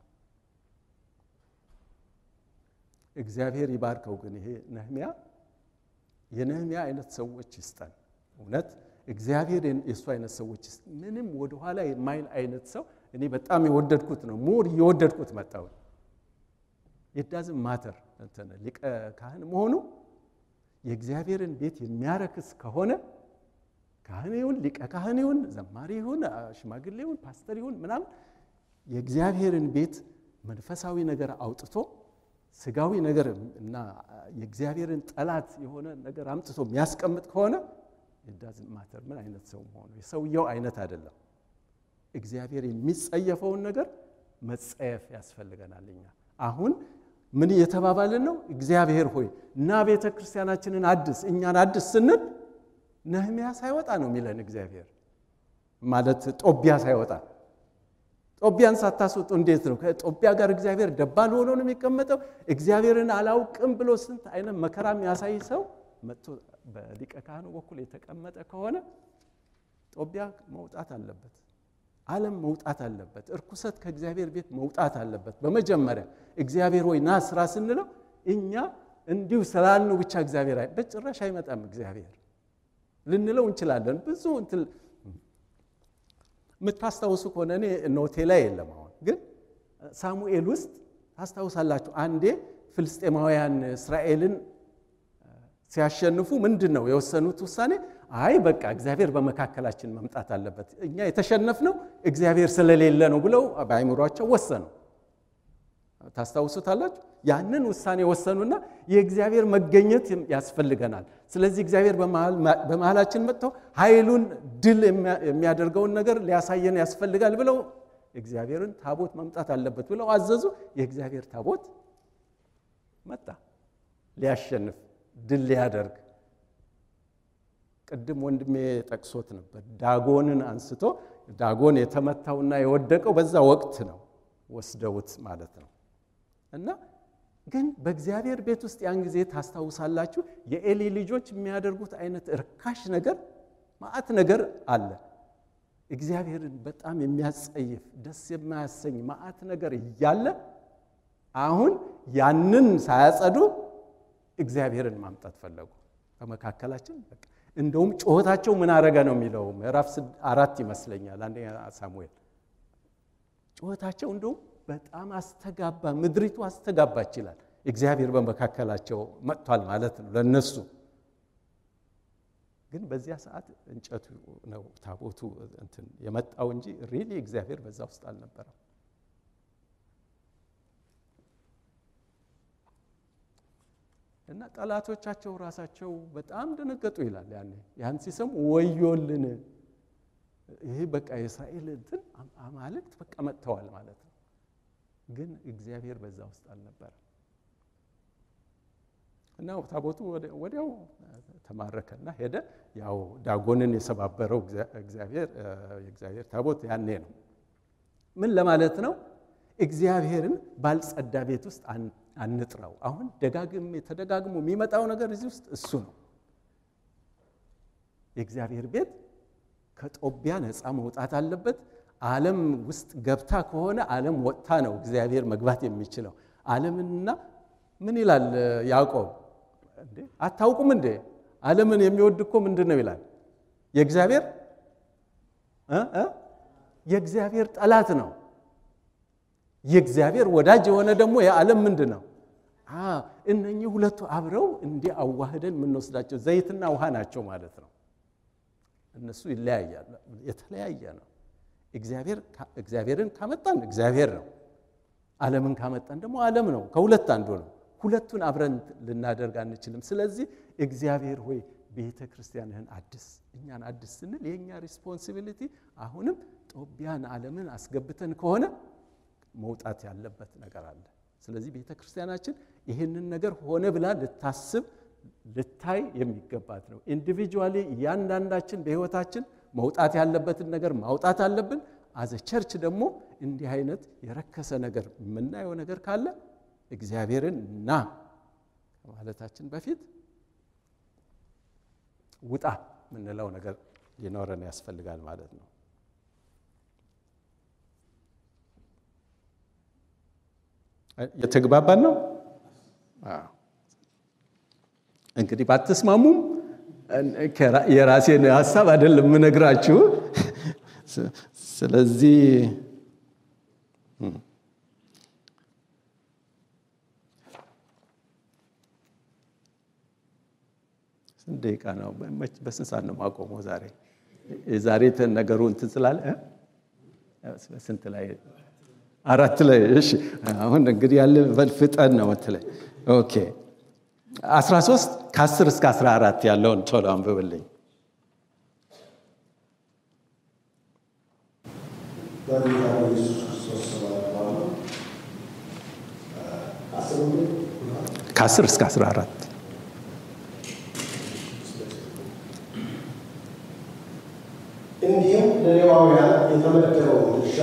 እግዚአብሔር ይባርከው። ግን ይሄ ነህሚያ የነህሚያ አይነት ሰዎች ይስጠን። እውነት እግዚአብሔር የሱ አይነት ሰዎች ምንም ወደ ኋላ የማይል አይነት ሰው እኔ በጣም የወደድኩት ነው። ሞር የወደድኩት መጣው። it doesn't matter እንትን ሊቀ ካህን መሆኑ የእግዚአብሔርን ቤት የሚያረክስ ከሆነ ካህን ይሁን ሊቀ ካህን ይሁን ዘማሪ ይሁን ሽማግሌ ይሁን ፓስተር ይሁን ምናምን የእግዚአብሔርን ቤት መንፈሳዊ ነገር አውጥቶ ስጋዊ ነገር እና የእግዚአብሔርን ጠላት የሆነ ነገር አምጥቶ የሚያስቀምጥ ከሆነ it doesn't matter ምን አይነት ሰው መሆኑ የሰውየው አይነት አይደለም። እግዚአብሔር የሚጸየፈውን ነገር መጸየፍ ያስፈልገናልኛ። አሁን ምን እየተባባልን ነው? እግዚአብሔር ሆይ እና ቤተ ክርስቲያናችንን አድስ እኛን አድስ ስንል ነህሚያ ሳይወጣ ነው የሚለን እግዚአብሔር ማለት ጦቢያ ሳይወጣ። ጦቢያን ሳታስወጡ እንዴት ነው ከጦቢያ ጋር እግዚአብሔር ደባል ሆኖ ነው የሚቀመጠው? እግዚአብሔርን አላውቅም ብሎ ስንት አይነት መከራ የሚያሳይ ሰው መጥቶ በሊቀ ካህኑ በኩል የተቀመጠ ከሆነ ጦቢያ መውጣት አለበት። ዓለም መውጣት አለበት። እርኩሰት ከእግዚአብሔር ቤት መውጣት አለበት። በመጀመሪያ እግዚአብሔር ሆይ ና ስራ ስንለው እኛ እንዲሁ ስላልኑ ብቻ እግዚአብሔር አይ በጭራሽ አይመጣም። እግዚአብሔር ልንለው እንችላለን ብዙ እንትን ምታስታውሱ ከሆነ እኔ ኖቴ ላይ የለም። አሁን ግን ሳሙኤል ውስጥ ታስታውሳላችሁ አንዴ ፍልስጤማውያን እስራኤልን ሲያሸንፉ ምንድነው የወሰኑት ውሳኔ? አይ በቃ እግዚአብሔር በመካከላችን መምጣት አለበት እኛ የተሸነፍነው እግዚአብሔር ስለሌለ ነው ብለው በአይምሮአቸው ወሰኑ። ታስታውሱታላችሁ? ያንን ውሳኔ ወሰኑና የእግዚአብሔር መገኘት ያስፈልገናል። ስለዚህ እግዚአብሔር በመሃላችን መጥቶ ኃይሉን ድል የሚያደርገውን ነገር ሊያሳየን ያስፈልጋል ብለው እግዚአብሔርን ታቦት መምጣት አለበት ብለው አዘዙ። የእግዚአብሔር ታቦት መጣ ሊያሸንፍ ድል ሊያደርግ። ቅድም ወንድሜ ጠቅሶት ነበር ዳጎንን አንስቶ ዳጎን የተመታውና የወደቀው በዛ ወቅት ነው ወስደውት ማለት ነው። እና ግን በእግዚአብሔር ቤት ውስጥ ያን ጊዜ ታስታውሳላችሁ የኤሊ ልጆች የሚያደርጉት አይነት እርካሽ ነገር ማአት ነገር አለ። እግዚአብሔርን በጣም የሚያስጸይፍ ደስ የማያሰኝ ማአት ነገር እያለ አሁን ያንን ሳያጸዱ እግዚአብሔርን ማምጣት ፈለጉ በመካከላችን። በቃ እንደውም ጮህታቸው ምን አረጋ ነው የሚለው ምዕራፍ አራት ይመስለኛል አንደኛ ሳሙኤል። ጮህታቸው እንደውም በጣም አስተጋባ ምድሪቱ አስተጋባች ይላል። እግዚአብሔር በመካከላቸው መጥቷል ማለት ነው ለነሱ። ግን በዚያ ሰዓት እንጨቱ ነው ታቦቱ እንትን የመጣው እንጂ ሪሊ እግዚአብሔር በዛ ውስጥ አልነበረም። እና ጠላቶቻቸው ራሳቸው በጣም ደነገጡ ይላል። ያኔ ያን ሲሰሙ ወዮልን፣ ይሄ በቃ የእስራኤል እንትን አማልክት በቃ መጥተዋል ማለት ነው። ግን እግዚአብሔር በዛ ውስጥ አልነበረም። እና ታቦቱ ወዲያው ተማረከና ሄደ። ያው ዳጎንን የሰባበረው እግዚአብሔር የእግዚአብሔር ታቦት ያኔ ነው። ምን ለማለት ነው? እግዚአብሔርን ባልጸዳ ቤት ውስጥ አንጥራው። አሁን ደጋግም ተደጋግሞ የሚመጣው ነገር እዚህ ውስጥ እሱ ነው። የእግዚአብሔር ቤት ከጦቢያ ነፃ መውጣት አለበት። ዓለም ውስጥ ገብታ ከሆነ ዓለም ወጥታ ነው እግዚአብሔር መግባት የሚችለው። ዓለምንና ምን ይላል ያዕቆብ? እንዴ አታውቁም እንዴ? ዓለምን የሚወድ እኮ ምንድነው ይላል? የእግዚአብሔር እ እ የእግዚአብሔር ጠላት ነው። የእግዚአብሔር ወዳጅ የሆነ ደግሞ የዓለም ምንድነው? አ እነኚህ ሁለቱ አብረው እንደ አዋህደን ምን ወስዳቸው ዘይትና ውሃ ናቸው ማለት ነው። እነሱ ይለያያሉ፣ የተለያየ ነው። እግዚአብሔር እግዚአብሔርን ካመጣን እግዚአብሔር ነው። ዓለምን ካመጣን ደግሞ ዓለም ነው። ከሁለት አንዱ ነው። ሁለቱን አብረን ልናደርግ አንችልም። ስለዚህ እግዚአብሔር ሆይ ቤተ ክርስቲያንህን አድስ። እኛን አድስ ስንል የኛ ሪስፖንሲቢሊቲ አሁንም ጦቢያን ዓለምን አስገብተን ከሆነ መውጣት ያለበት ነገር አለ። ስለዚህ ቤተ ክርስቲያናችን ይሄንን ነገር ሆነ ብላ ልታስብ ልታይ የሚገባት ነው። ኢንዲቪጁዋሊ ያንዳንዳችን በህይወታችን መውጣት ያለበትን ነገር ማውጣት አለብን። አዘ ቸርች ደግሞ እንዲህ አይነት የረከሰ ነገር ምናየው ነገር ካለ እግዚአብሔርን ና ማለታችን በፊት ውጣ ምንለው ነገር ሊኖረን ያስፈልጋል ማለት ነው። የተግባባን ነው? አዎ። እንግዲህ ባትስማሙም የራሴን ሐሳብ አይደለም ምነግራችሁ። ስለዚህ ደቂቃ ነው በስንት ሰዓት ነው ማቆመው ዛሬ? የዛሬ ነገሩ እንትን ስላለ በስንት ላይ? አራት ላይ። እሺ አሁን እንግዲህ ያለ ፍጠን ነው ወተለ። ኦኬ አስራ ሶስት ከ10 እስከ አስራ አራት ያለውን ቶሎ አንብብልኝ። ከ10 እስከ አስራ አራት እንዲሁም ለሌዋውያን የተመደበው ድርሻ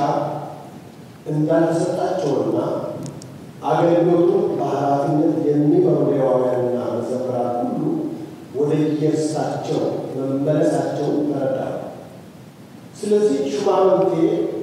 እንዳልተሰጣቸውና አገልግሎቱን በኃላፊነት የሚመሩ ሌዋውያንና መዘምራን ሁሉ ወደ የእርሳቸው መመለሳቸውን ተረዳሁ። ስለዚህ ሹማምንቴ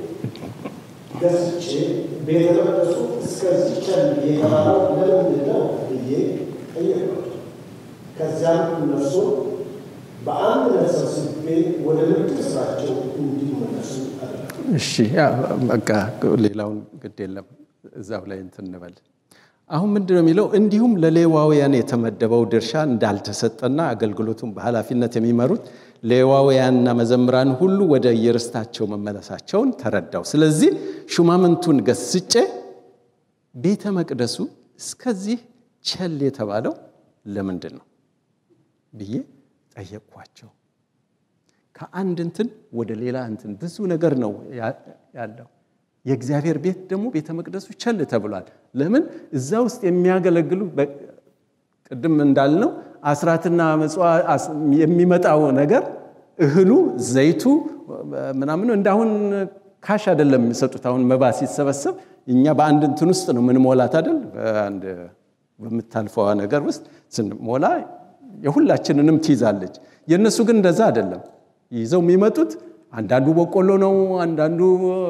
ገስጬ ቤተ መቅደሱ እስከዚህ ቸል የተባለው ለምንድን ነው ብዬ ጠየቅኳቸው። ከዚያም እነርሱ በአንድነት ሰብስቤ ወደ ንግድ ስራቸው እንዲመለሱ አደረጉ። እሺ በቃ ሌላውን ግድ የለም እዛው ላይ እንትን እንበል። አሁን ምንድነው የሚለው? እንዲሁም ለሌዋውያን የተመደበው ድርሻ እንዳልተሰጠና አገልግሎቱን በኃላፊነት የሚመሩት ሌዋውያንና መዘምራን ሁሉ ወደ የርስታቸው መመለሳቸውን ተረዳው። ስለዚህ ሹማምንቱን ገስጬ ቤተ መቅደሱ እስከዚህ ቸል የተባለው ለምንድን ነው ብዬ ጠየቅኳቸው። ከአንድ እንትን ወደ ሌላ እንትን ብዙ ነገር ነው ያለው። የእግዚአብሔር ቤት ደግሞ ቤተ መቅደሱ ቸል ተብሏል። ለምን? እዛ ውስጥ የሚያገለግሉ ቅድም እንዳልነው አስራትና መጽዋዕት የሚመጣው ነገር እህሉ፣ ዘይቱ ምናምን እንዳሁን ካሽ አይደለም የሚሰጡት። አሁን መባ ሲሰበሰብ እኛ በአንድ እንትን ውስጥ ነው ምን ሞላት አይደል? በአንድ በመታልፈዋ ነገር ውስጥ ስንሞላ የሁላችንንም ትይዛለች። የነሱ ግን እንደዛ አይደለም። ይዘው የሚመጡት አንዳንዱ በቆሎ ነው፣ አንዳንዱ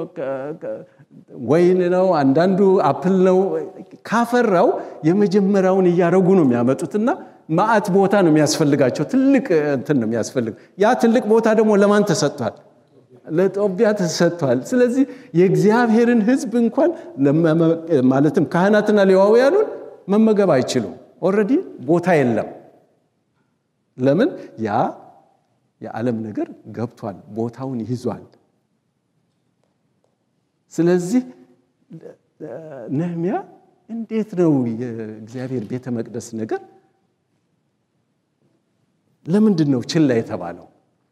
ወይን ነው፣ አንዳንዱ አፕል ነው። ካፈራው የመጀመሪያውን እያረጉ ነው የሚያመጡትና ማአት ቦታ ነው የሚያስፈልጋቸው። ትልቅ እንትን ነው የሚያስፈልግ። ያ ትልቅ ቦታ ደግሞ ለማን ተሰጥቷል? ለጦቢያ ተሰጥቷል። ስለዚህ የእግዚአብሔርን ሕዝብ እንኳን ማለትም ካህናትና ሌዋውያኑን መመገብ አይችሉም ኦሬዲ ቦታ የለም ለምን ያ የዓለም ነገር ገብቷል ቦታውን ይዟል ስለዚህ ነህምያ እንዴት ነው የእግዚአብሔር ቤተ መቅደስ ነገር ለምንድነው ችላ የተባለው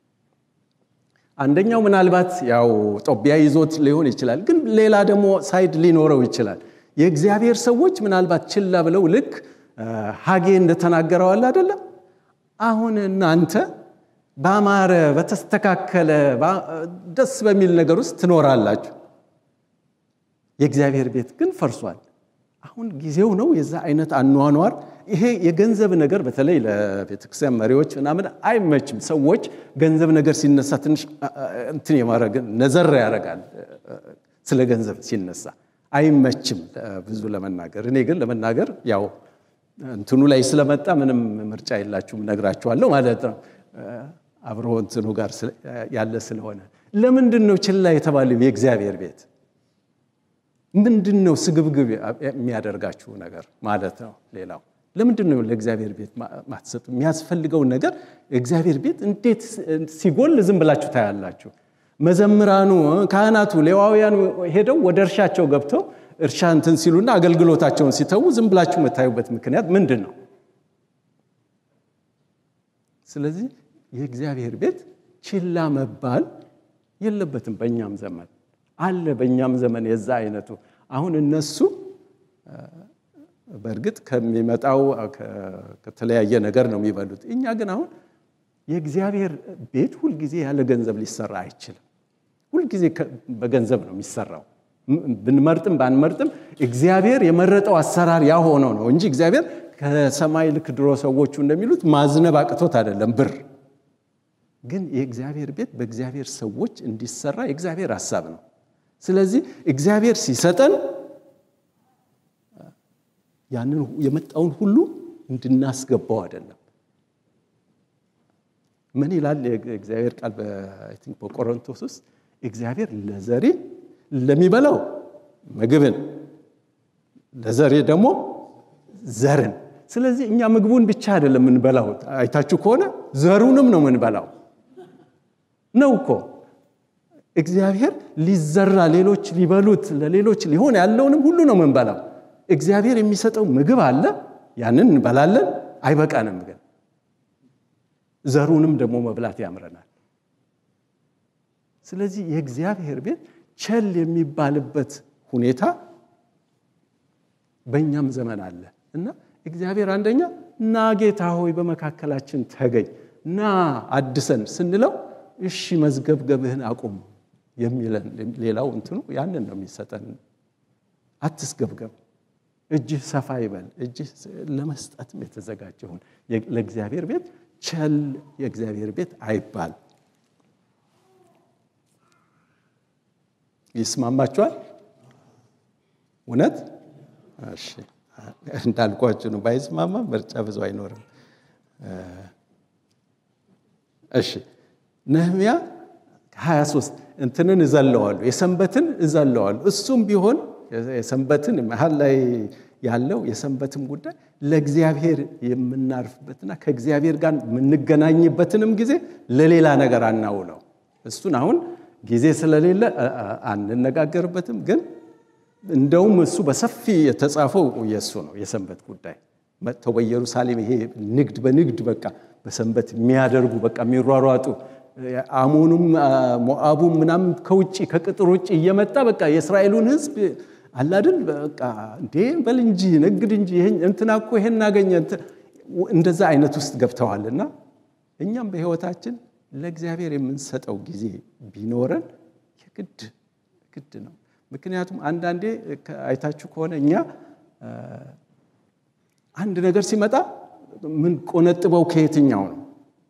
አንደኛው ምናልባት ያው ጦቢያ ይዞት ሊሆን ይችላል ግን ሌላ ደግሞ ሳይድ ሊኖረው ይችላል የእግዚአብሔር ሰዎች ምናልባት ችላ ብለው ልክ ሐጌ እንደተናገረው አለ አይደለ አሁን እናንተ ባማረ በተስተካከለ ደስ በሚል ነገር ውስጥ ትኖራላችሁ የእግዚአብሔር ቤት ግን ፈርሷል አሁን ጊዜው ነው የዛ አይነት አኗኗር ይሄ የገንዘብ ነገር በተለይ ለቤተክርስቲያን መሪዎች እና ምን አይመችም ሰዎች ገንዘብ ነገር ሲነሳ ትንሽ እንትን የማረግ ነዘር ያረጋል ስለ ገንዘብ ሲነሳ አይመችም ብዙ ለመናገር እኔ ግን ለመናገር ያው እንትኑ ላይ ስለመጣ ምንም ምርጫ የላችሁም ነግራችኋለሁ ማለት ነው አብሮ እንትኑ ጋር ያለ ስለሆነ ለምንድነው ችላ የተባለው የእግዚአብሔር ቤት ምንድነው ስግብግብ የሚያደርጋችሁ ነገር ማለት ነው ሌላው ለምንድነው ለእግዚአብሔር ቤት ማትሰጡ የሚያስፈልገው ነገር እግዚአብሔር ቤት እንዴት ሲጎል ዝም ብላችሁ ታያላችሁ መዘምራኑ ካህናቱ ሌዋውያኑ ሄደው ወደ እርሻቸው ገብተው እርሻ እንትን ሲሉና አገልግሎታቸውን ሲተው ዝም ብላችሁ መታዩበት ምክንያት ምንድነው ስለዚህ የእግዚአብሔር ቤት ችላ መባል የለበትም በእኛም ዘመን አለ በእኛም ዘመን የዛ አይነቱ አሁን እነሱ በርግጥ ከሚመጣው ከተለያየ ነገር ነው የሚበሉት እኛ ግን አሁን የእግዚአብሔር ቤት ሁሉ ጊዜ ያለ ገንዘብ ሊሰራ አይችልም ሁሉ ጊዜ በገንዘብ ነው የሚሰራው ብንመርጥም ባንመርጥም እግዚአብሔር የመረጠው አሰራር ያ ሆኖ ነው እንጂ እግዚአብሔር ከሰማይ ልክ ድሮ ሰዎቹ እንደሚሉት ማዝነብ አቅቶት አይደለም ብር ግን የእግዚአብሔር ቤት በእግዚአብሔር ሰዎች እንዲሰራ የእግዚአብሔር ሐሳብ ነው ስለዚህ እግዚአብሔር ሲሰጠን ያንን የመጣውን ሁሉ እንድናስገባው አይደለም ምን ይላል የእግዚአብሔር ቃል በአይ ቲንክ በቆሮንቶስ ውስጥ እግዚአብሔር ለዘሪ ለሚበላው ምግብን ለዘሪ ደግሞ ዘርን ስለዚህ እኛ ምግቡን ብቻ አይደለም እንበላው አይታችሁ ከሆነ ዘሩንም ነው እንበላው ነው እኮ እግዚአብሔር ሊዘራ ሌሎች ሊበሉት ለሌሎች ሊሆን ያለውንም ሁሉ ነው እንበላው እግዚአብሔር የሚሰጠው ምግብ አለ ያንን እንበላለን አይበቃንም ግን ዘሩንም ደግሞ መብላት ያምረናል ስለዚህ የእግዚአብሔር ቤት ቸል የሚባልበት ሁኔታ በእኛም ዘመን አለ እና እግዚአብሔር አንደኛ ና ጌታ ሆይ በመካከላችን ተገኝ ና አድሰን ስንለው እሺ መዝገብገብህን አቁም የሚለን ሌላው እንትኑ ያንን ነው የሚሰጠን አትስገብገብ እጅህ ሰፋ ይበል እጅህ ለመስጠትም የተዘጋጀውን ለእግዚአብሔር ቤት ቸል የእግዚአብሔር ቤት አይባል ይስማማችኋል እውነት እሺ እንዳልኳችሁ ነው ባይስማማ ምርጫ ብዙ አይኖርም እሺ ነህምያ ሃያ ሶስት እንትንን እዘለዋለሁ የሰንበትን እዘለዋለሁ እሱም ቢሆን የሰንበትን መሃል ላይ ያለው የሰንበትም ጉዳይ ለእግዚአብሔር የምናርፍበትና ከእግዚአብሔር ጋር የምንገናኝበትንም ጊዜ ለሌላ ነገር አናውለው እሱን አሁን ጊዜ ስለሌለ አንነጋገርበትም ግን እንደውም እሱ በሰፊ የተጻፈው የሱ ነው የሰንበት ጉዳይ መጥተው በኢየሩሳሌም ይሄ ንግድ በንግድ በቃ በሰንበት የሚያደርጉ በቃ የሚሯሯጡ አሞኑም ሞአቡም ምናም ከውጪ ከቅጥር ውጪ እየመጣ በቃ የእስራኤሉን ህዝብ አላድል በቃ እንዴ በልንጂ ነግድ እንጂ ይሄን እንትናኮ ይሄን አገኘ እንደዛ አይነት ውስጥ ገብተዋልና እኛም በህይወታችን ለእግዚአብሔር የምንሰጠው ጊዜ ቢኖረን የግድ ግድ ነው ምክንያቱም አንዳንዴ አይታችሁ ከሆነ እኛ አንድ ነገር ሲመጣ ምን ቆነጥበው ከየትኛው ነው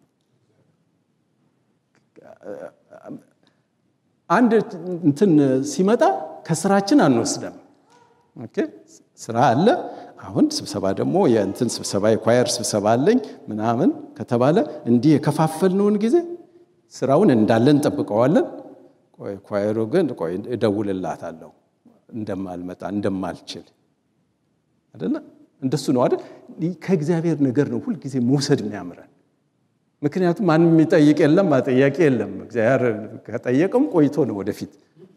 አንድ እንትን ሲመጣ ከስራችን አንወስደም ኦኬ ስራ አለ አሁን ስብሰባ ደግሞ የእንትን ስብሰባ የኳየር ስብሰባ አለኝ ምናምን ከተባለ እንዲህ የከፋፈልነውን ጊዜ ስራውን እንዳለን ተጠብቀዋለን ቆይ ኳየሩ ግን ቆይ እደውልላታለሁ እንደማልመጣ እንደማልችል አይደለ እንደሱ ነው አይደል? ከእግዚአብሔር ነገር ነው ሁሉ ጊዜ መውሰድ የሚያምረን። ምክንያቱም ማንም የሚጠይቅ የለም ማጠያቂ የለም። እግዚአብሔር ከጠየቀም ቆይቶ ነው ወደፊት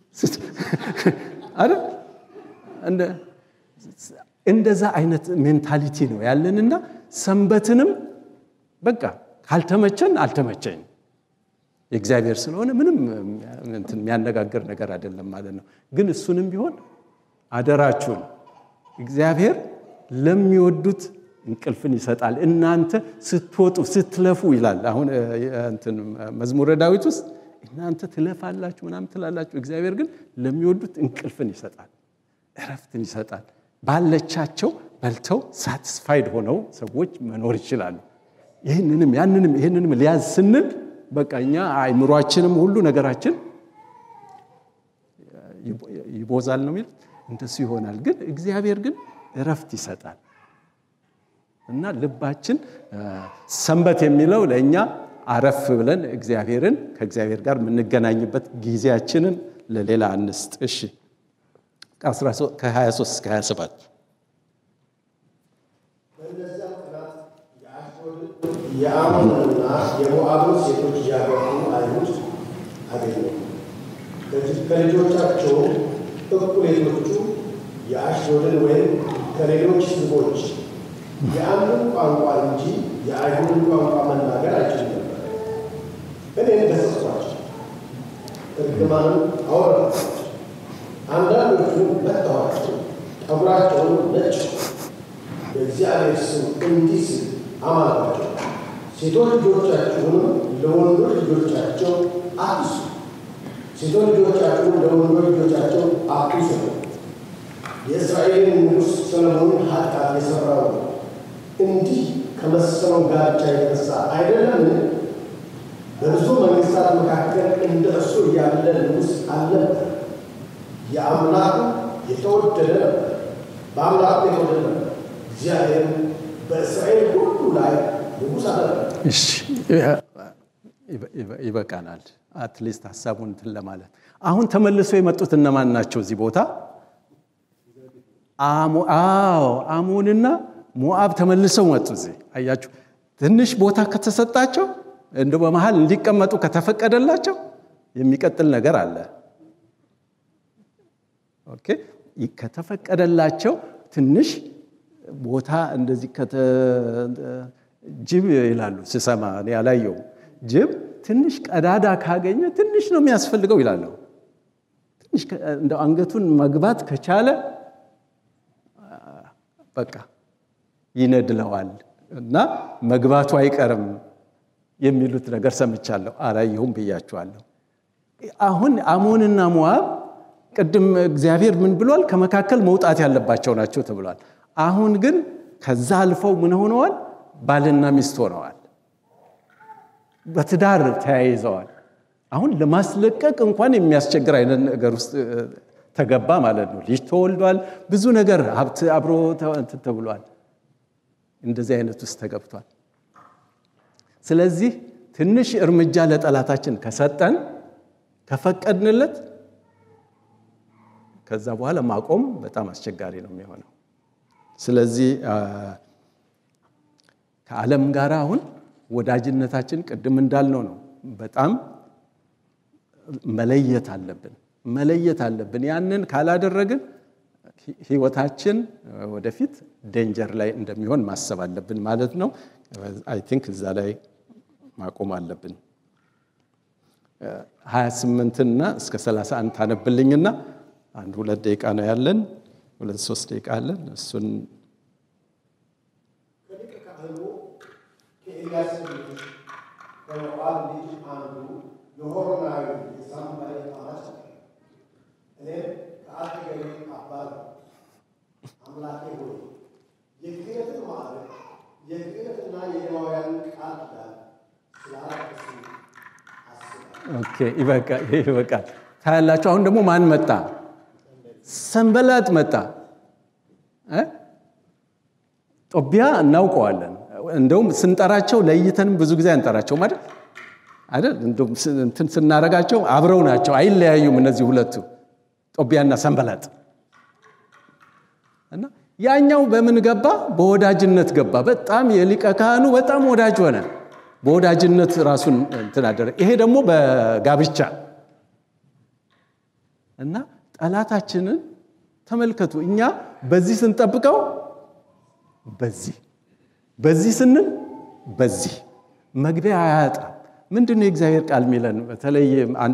አይደል? እንደ እንደዛ አይነት ሜንታሊቲ ነው ያለንና ሰንበትንም በቃ ካልተመቸን አልተመቸኝ የእግዚአብሔር ስለሆነ ምንም እንትን የሚያነጋግር ነገር አይደለም ማለት ነው። ግን እሱንም ቢሆን አደራችሁን እግዚአብሔር ለሚወዱት እንቅልፍን ይሰጣል። እናንተ ስትወጡ ስትለፉ ይላል። አሁን እንትን መዝሙረ ዳዊት ውስጥ እናንተ ትለፋላችሁ ምናምን ትላላችሁ፣ እግዚአብሔር ግን ለሚወዱት እንቅልፍን ይሰጣል፣ እረፍትን ይሰጣል። ባለቻቸው በልተው ሳቲስፋይድ ሆነው ሰዎች መኖር ይችላሉ። ይሄንንም ያንንም ይሄንንም ሊያዝ ስንል በቃኛ አይምሮአችንም ሁሉ ነገራችን ይቦዛል ነው የሚሉት፣ እንደሱ ይሆናል። ግን እግዚአብሔር ግን እረፍት ይሰጣል እና ልባችን ሰንበት የሚለው ለኛ አረፍ ብለን እግዚአብሔርን ከእግዚአብሔር ጋር የምንገናኝበት ጊዜያችንን ለሌላ አንስጥ። እሺ ከሀያ ሦስት እስከ ሀያ ሰባት በእነዚያ ቀናት የአሞንና የሞዓብን ሴቶች ያገቡ አይሁድ አገኙ። ከልጆቻቸው እኩሌቶቹ የአሽዶድን ወይም ከሌሎች ሕዝቦች የአንዱን ቋንቋ እንጂ የአይሁድን ቋንቋ መናገር አይችልም ነበር። እኔም ገሠጽኋቸው፣ እርግማንም አወረድኋቸው። አንዳንዶቹን መታኋቸው፣ ጠጉራቸውን ነጭ በእግዚአብሔር ስም እንዲህ ሲል አማልኋቸው፣ ሴቶች ልጆቻችሁንም ለወንዶች ልጆቻቸው አትስጡ፣ ሴቶች ልጆቻችሁን ለወንዶች ልጆቻቸው አትስጡ። የእስራኤልን ንጉሥ ሰሎሞንን ኃጢአት የሠራው እንዲህ ከመሰለው ጋብቻ የተነሳ አይደለምን? በብዙ መንግሥታት መካከል እንደ እርሱ ያለ ንጉሥ አልነበረም። የአምላኩ የተወደደ ነበር፣ በአምላኩ የተወደደ ነበር። እግዚአብሔር በእስራኤል ሁሉ ላይ ንጉሥ አደረገ። እሺ ይበቃናል። አትሊስት ሐሳቡን እንትን ለማለት አሁን ተመልሶ የመጡት እነማን ናቸው እዚህ ቦታ? አዎ አሞንና ሞዓብ ተመልሰው መጡ። እዚህ አያችሁ፣ ትንሽ ቦታ ከተሰጣቸው እንደ በመሃል እንዲቀመጡ ከተፈቀደላቸው የሚቀጥል ነገር አለ። ኦኬ ከተፈቀደላቸው ትንሽ ቦታ እንደዚህ ከተ ጅብ ይላሉ ሲሰማ እኔ ያላየው ጅብ ትንሽ ቀዳዳ ካገኘ ትንሽ ነው የሚያስፈልገው ይላሉ። ትንሽ እንደ አንገቱን መግባት ከቻለ በቃ ይነድለዋል እና መግባቱ አይቀርም የሚሉት ነገር ሰምቻለሁ። አላየሁም ብያቸዋለሁ። አሁን አሞንና ሞዓብ ቅድም እግዚአብሔር ምን ብሏል? ከመካከል መውጣት ያለባቸው ናቸው ተብሏል። አሁን ግን ከዛ አልፈው ምን ሆነዋል? ባልና ሚስት ሆነዋል። በትዳር ተያይዘዋል። አሁን ለማስለቀቅ እንኳን የሚያስቸግር አይነት ነገር ውስጥ ተገባ ማለት ነው። ልጅ ተወልዷል፣ ብዙ ነገር ሀብት አብሮ ተብሏል። እንደዚህ አይነት ውስጥ ተገብቷል። ስለዚህ ትንሽ እርምጃ ለጠላታችን ከሰጠን ከፈቀድንለት ከዛ በኋላ ማቆም በጣም አስቸጋሪ ነው የሚሆነው። ስለዚህ ከዓለም ጋር አሁን ወዳጅነታችን ቅድም እንዳልነው ነው። በጣም መለየት አለብን መለየት አለብን። ያንን ካላደረግን ህይወታችን ወደፊት ዴንጀር ላይ እንደሚሆን ማሰብ አለብን ማለት ነው። አይ ቲንክ እዛ ላይ ማቆም አለብን። ሀያ ስምንት እና እስከ ሰላሳ አንድ ታነብልኝና አንድ ሁለት ደቂቃ ነው ያለን፣ ሁለት ሶስት ደቂቃ አለን። እሱን ከሊቀ ካህኑ ከኤልያስ ልጅ ከዮአብ ልጅ አንዱ የሆሮናዊ የሳምባይ አማች እኔም ከአጠገቤ አባል አምላኬ ሆይ የክህነትን ማዕረግ የክህነትና የሌዋውያን ቃል ኪዳን ስላላደረሱ አስባለሁ። ኦኬ ይበቃል ይበቃል። ታያላችሁ። አሁን ደግሞ ማን መጣ? ሰንበላጥ መጣ። እ ጦቢያ እናውቀዋለን። እንደውም ስንጠራቸው ለይተንም ብዙ ጊዜ አንጠራቸው ማለት አይደል? እንደውም እንትን ስናረጋቸው አብረው ናቸው፣ አይለያዩም እነዚህ ሁለቱ ጦቢያና ሰንበላጥ። እና ያኛው በምን ገባ? በወዳጅነት ገባ። በጣም የሊቀ ካህኑ በጣም ወዳጅ ሆነ። በወዳጅነት ራሱን እንትን አደረገ። ይሄ ደግሞ በጋብቻ እና ጠላታችንን ተመልከቱ። እኛ በዚህ ስንጠብቀው በዚህ በዚህ ስንል በዚህ መግቢያ አያጣም። ምንድነው የእግዚአብሔር ቃል የሚለን? በተለይ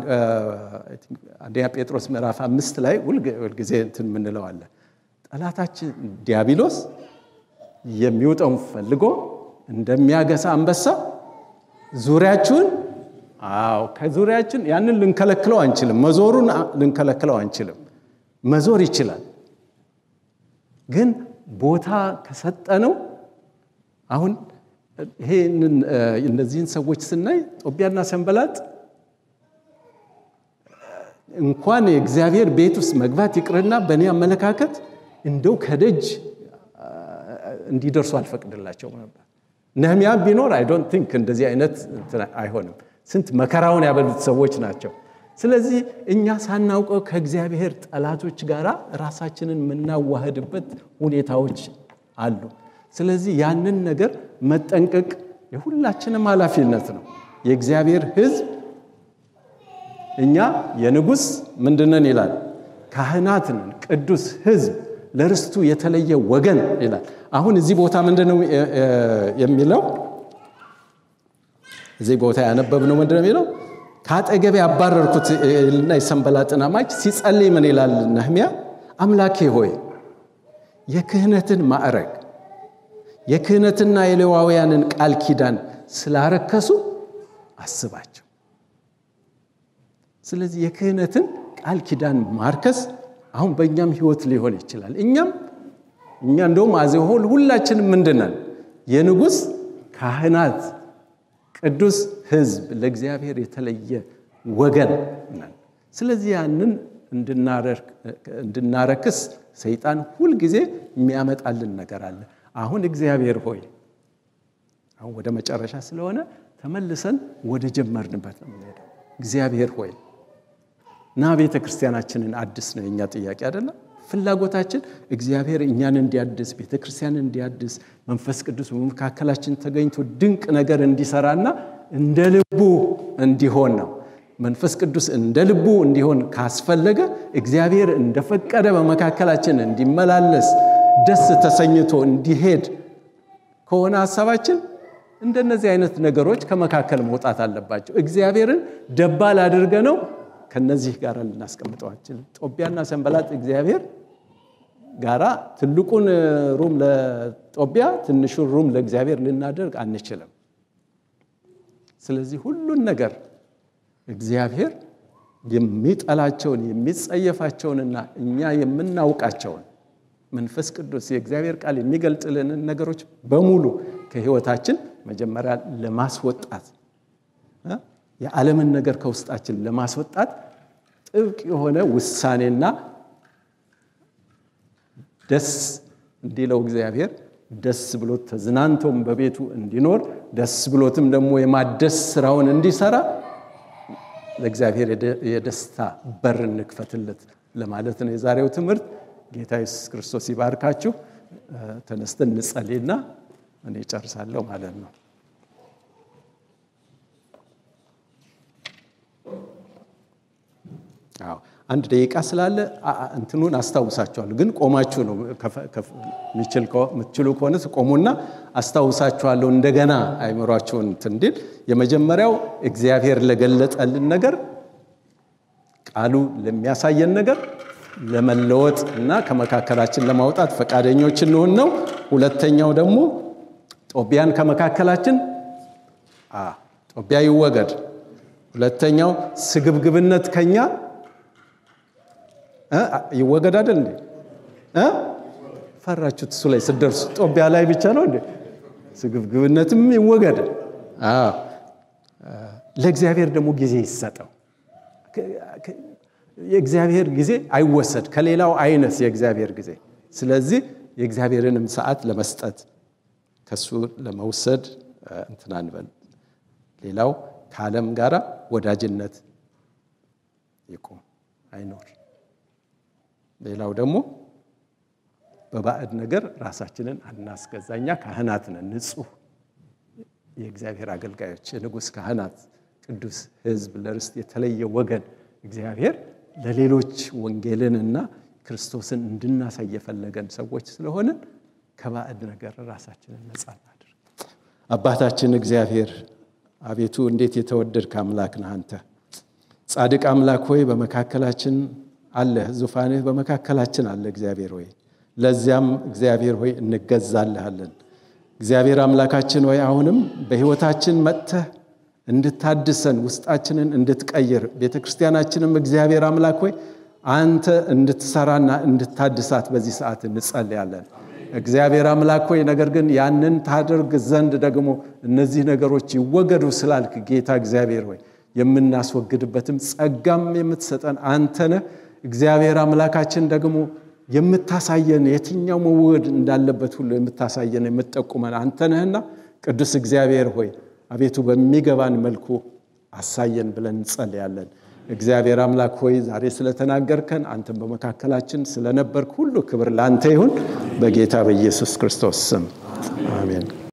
አንደኛ ጴጥሮስ ምዕራፍ አምስት ላይ ሁልጊዜ እንትን ምንለው አለ። ጠላታችን ዲያብሎስ የሚወጣውን ፈልጎ እንደሚያገሳ አንበሳ ዙሪያችሁን አዎ ከዙሪያችን ያንን ልንከለክለው አንችልም። መዞሩን ልንከለክለው አንችልም። መዞር ይችላል። ግን ቦታ ከሰጠነው አሁን ይሄንን እነዚህን ሰዎች ስናይ ጦቢያና ሰንበላጥ እንኳን የእግዚአብሔር ቤት ውስጥ መግባት ይቅርና በእኔ አመለካከት እንደው ከደጅ እንዲደርሱ አልፈቅድላቸውም ነበር። ነህምያ ቢኖር አይ ዶንት ቲንክ እንደዚህ አይነት አይሆንም። ስንት መከራውን ያበሉት ሰዎች ናቸው። ስለዚህ እኛ ሳናውቀው ከእግዚአብሔር ጠላቶች ጋር ራሳችንን ምናዋህድበት ሁኔታዎች አሉ። ስለዚህ ያንን ነገር መጠንቀቅ የሁላችንም ኃላፊነት ነው። የእግዚአብሔር ሕዝብ እኛ የንጉስ ምንድነን ይላል? ካህናት ነን፣ ቅዱስ ሕዝብ፣ ለርስቱ የተለየ ወገን ይላል። አሁን እዚህ ቦታ ምንድነው የሚለው? እዚህ ቦታ ያነበብነው ምንድነው የሚለው? ካጠገቤ አባረርኩት እና የሰንበላጥን አማች ሲጸልይ ምን ይላል ነህምያ? አምላኬ ሆይ የክህነትን ማዕረግ የክህነትና የሌዋውያንን ቃል ኪዳን ስላረከሱ አስባቸው። ስለዚህ የክህነትን ቃል ኪዳን ማርከስ አሁን በእኛም ህይወት ሊሆን ይችላል። እኛም እኛ እንደውም አዘሆል ሁላችንም ምንድነን? የንጉስ ካህናት፣ ቅዱስ ሕዝብ፣ ለእግዚአብሔር የተለየ ወገን ነን። ስለዚህ ያንን እንድናረክስ ሰይጣን ሁሉ ጊዜ የሚያመጣልን ነገር አለ። አሁን እግዚአብሔር ሆይ አሁን ወደ መጨረሻ ስለሆነ ተመልሰን ወደ ጀመርንበት ነው የምንሄደው። እግዚአብሔር ሆይ ና ቤተክርስቲያናችንን አድስ ነው የኛ ጥያቄ አይደለም? ፍላጎታችን እግዚአብሔር እኛን እንዲያድስ፣ ቤተክርስቲያንን እንዲያድስ፣ መንፈስ ቅዱስ በመካከላችን ተገኝቶ ድንቅ ነገር እንዲሰራና እንደ ልቡ እንዲሆን ነው። መንፈስ ቅዱስ እንደ ልቡ እንዲሆን ካስፈለገ እግዚአብሔር እንደፈቀደ በመካከላችን እንዲመላለስ ደስ ተሰኝቶ እንዲሄድ ከሆነ ሐሳባችን እንደነዚህ አይነት ነገሮች ከመካከል መውጣት አለባቸው። እግዚአብሔርን ደባል አድርገ ነው ከነዚህ ጋር ልናስቀምጣቸው። ጦቢያና ሰንበላጥ እግዚአብሔር ጋራ ትልቁን ሩም ለጦቢያ ትንሹን ሩም ለእግዚአብሔር ልናደርግ አንችልም። ስለዚህ ሁሉን ነገር እግዚአብሔር የሚጠላቸውን የሚጸየፋቸውንና እኛ የምናውቃቸውን መንፈስ ቅዱስ የእግዚአብሔር ቃል የሚገልጥልን ነገሮች በሙሉ ከህይወታችን መጀመሪያ ለማስወጣት የዓለምን ነገር ከውስጣችን ለማስወጣት ጥብቅ የሆነ ውሳኔና ደስ እንዲለው እግዚአብሔር ደስ ብሎት ተዝናንቶም በቤቱ እንዲኖር ደስ ብሎትም ደግሞ የማደስ ስራውን እንዲሰራ ለእግዚአብሔር የደስታ በር እንክፈትለት ለማለት ነው የዛሬው ትምህርት። ጌታ ኢየሱስ ክርስቶስ ይባርካችሁ። ተነስተን እንጸልይና እኔ ጨርሳለሁ ማለት ነው። አዎ አንድ ደቂቃ ስላለ እንትኑን አስተዋውሳችኋለሁ። ግን ቆማችሁ ነው ከሚችል ከመችሉ ከሆነ ቆሙና አስተዋውሳችኋለሁ እንደገና አይምሯችሁን እንድል። የመጀመሪያው እግዚአብሔር ለገለጠልን ነገር ቃሉ ለሚያሳየን ነገር ለመለወጥ እና ከመካከላችን ለማውጣት ፈቃደኞች እንሆን ነው። ሁለተኛው ደግሞ ጦቢያን ከመካከላችን አ ጦቢያ ይወገድ። ሁለተኛው ስግብግብነት ከኛ እ ይወገድ አይደል እንዴ? እ ፈራችሁት እሱ ላይ ስደርሱ ጦቢያ ላይ ብቻ ነው እንዴ? ስግብግብነትም ይወገድ። አ ለእግዚአብሔር ደግሞ ጊዜ ይሰጠው። የእግዚአብሔር ጊዜ አይወሰድ ከሌላው አይነት የእግዚአብሔር ጊዜ። ስለዚህ የእግዚአብሔርንም ሰዓት ለመስጠት ከሱ ለመውሰድ እንትን አንበል። ሌላው ከዓለም ጋራ ወዳጅነት ይቆም አይኖር። ሌላው ደግሞ በባዕድ ነገር ራሳችንን አናስገዛኛ ካህናት ነን ንጹህ የእግዚአብሔር አገልጋዮች የንጉስ ካህናት ቅዱስ ሕዝብ ለርስት የተለየ ወገን እግዚአብሔር ለሌሎች ወንጌልንና ክርስቶስን እንድናሳይ የፈለገን ሰዎች ስለሆነ ከባዕድ ነገር ራሳችንን ነፃ እናድርግ። አባታችን እግዚአብሔር አቤቱ እንዴት የተወደድክ አምላክ ነህ አንተ ጻድቅ አምላክ ሆይ በመካከላችን አለ ዙፋንህ በመካከላችን አለ እግዚአብሔር ሆይ ለዚያም እግዚአብሔር ሆይ እንገዛልሃለን እግዚአብሔር አምላካችን ሆይ አሁንም በህይወታችን መጥተህ እንድታድሰን ውስጣችንን እንድትቀይር ቤተክርስቲያናችንም እግዚአብሔር አምላክ ሆይ አንተ እንድትሰራና እንድታድሳት በዚህ ሰዓት እንጸልያለን እግዚአብሔር አምላክ ሆይ ነገር ግን ያንን ታደርግ ዘንድ ደግሞ እነዚህ ነገሮች ይወገዱ ስላልክ ጌታ እግዚአብሔር ሆይ የምናስወግድበትም ጸጋም የምትሰጠን አንተ ነህ እግዚአብሔር አምላካችን ደግሞ የምታሳየን የትኛው መወገድ እንዳለበት ሁሉ የምታሳየን የምትጠቁመን አንተ ነህና ቅዱስ እግዚአብሔር ሆይ አቤቱ በሚገባን መልኩ አሳየን ብለን እንጸልያለን እግዚአብሔር አምላክ ሆይ ዛሬ ስለተናገርከን አንተም በመካከላችን ስለነበርክ ሁሉ ክብር ላንተ ይሁን በጌታ በኢየሱስ ክርስቶስ ስም አሜን።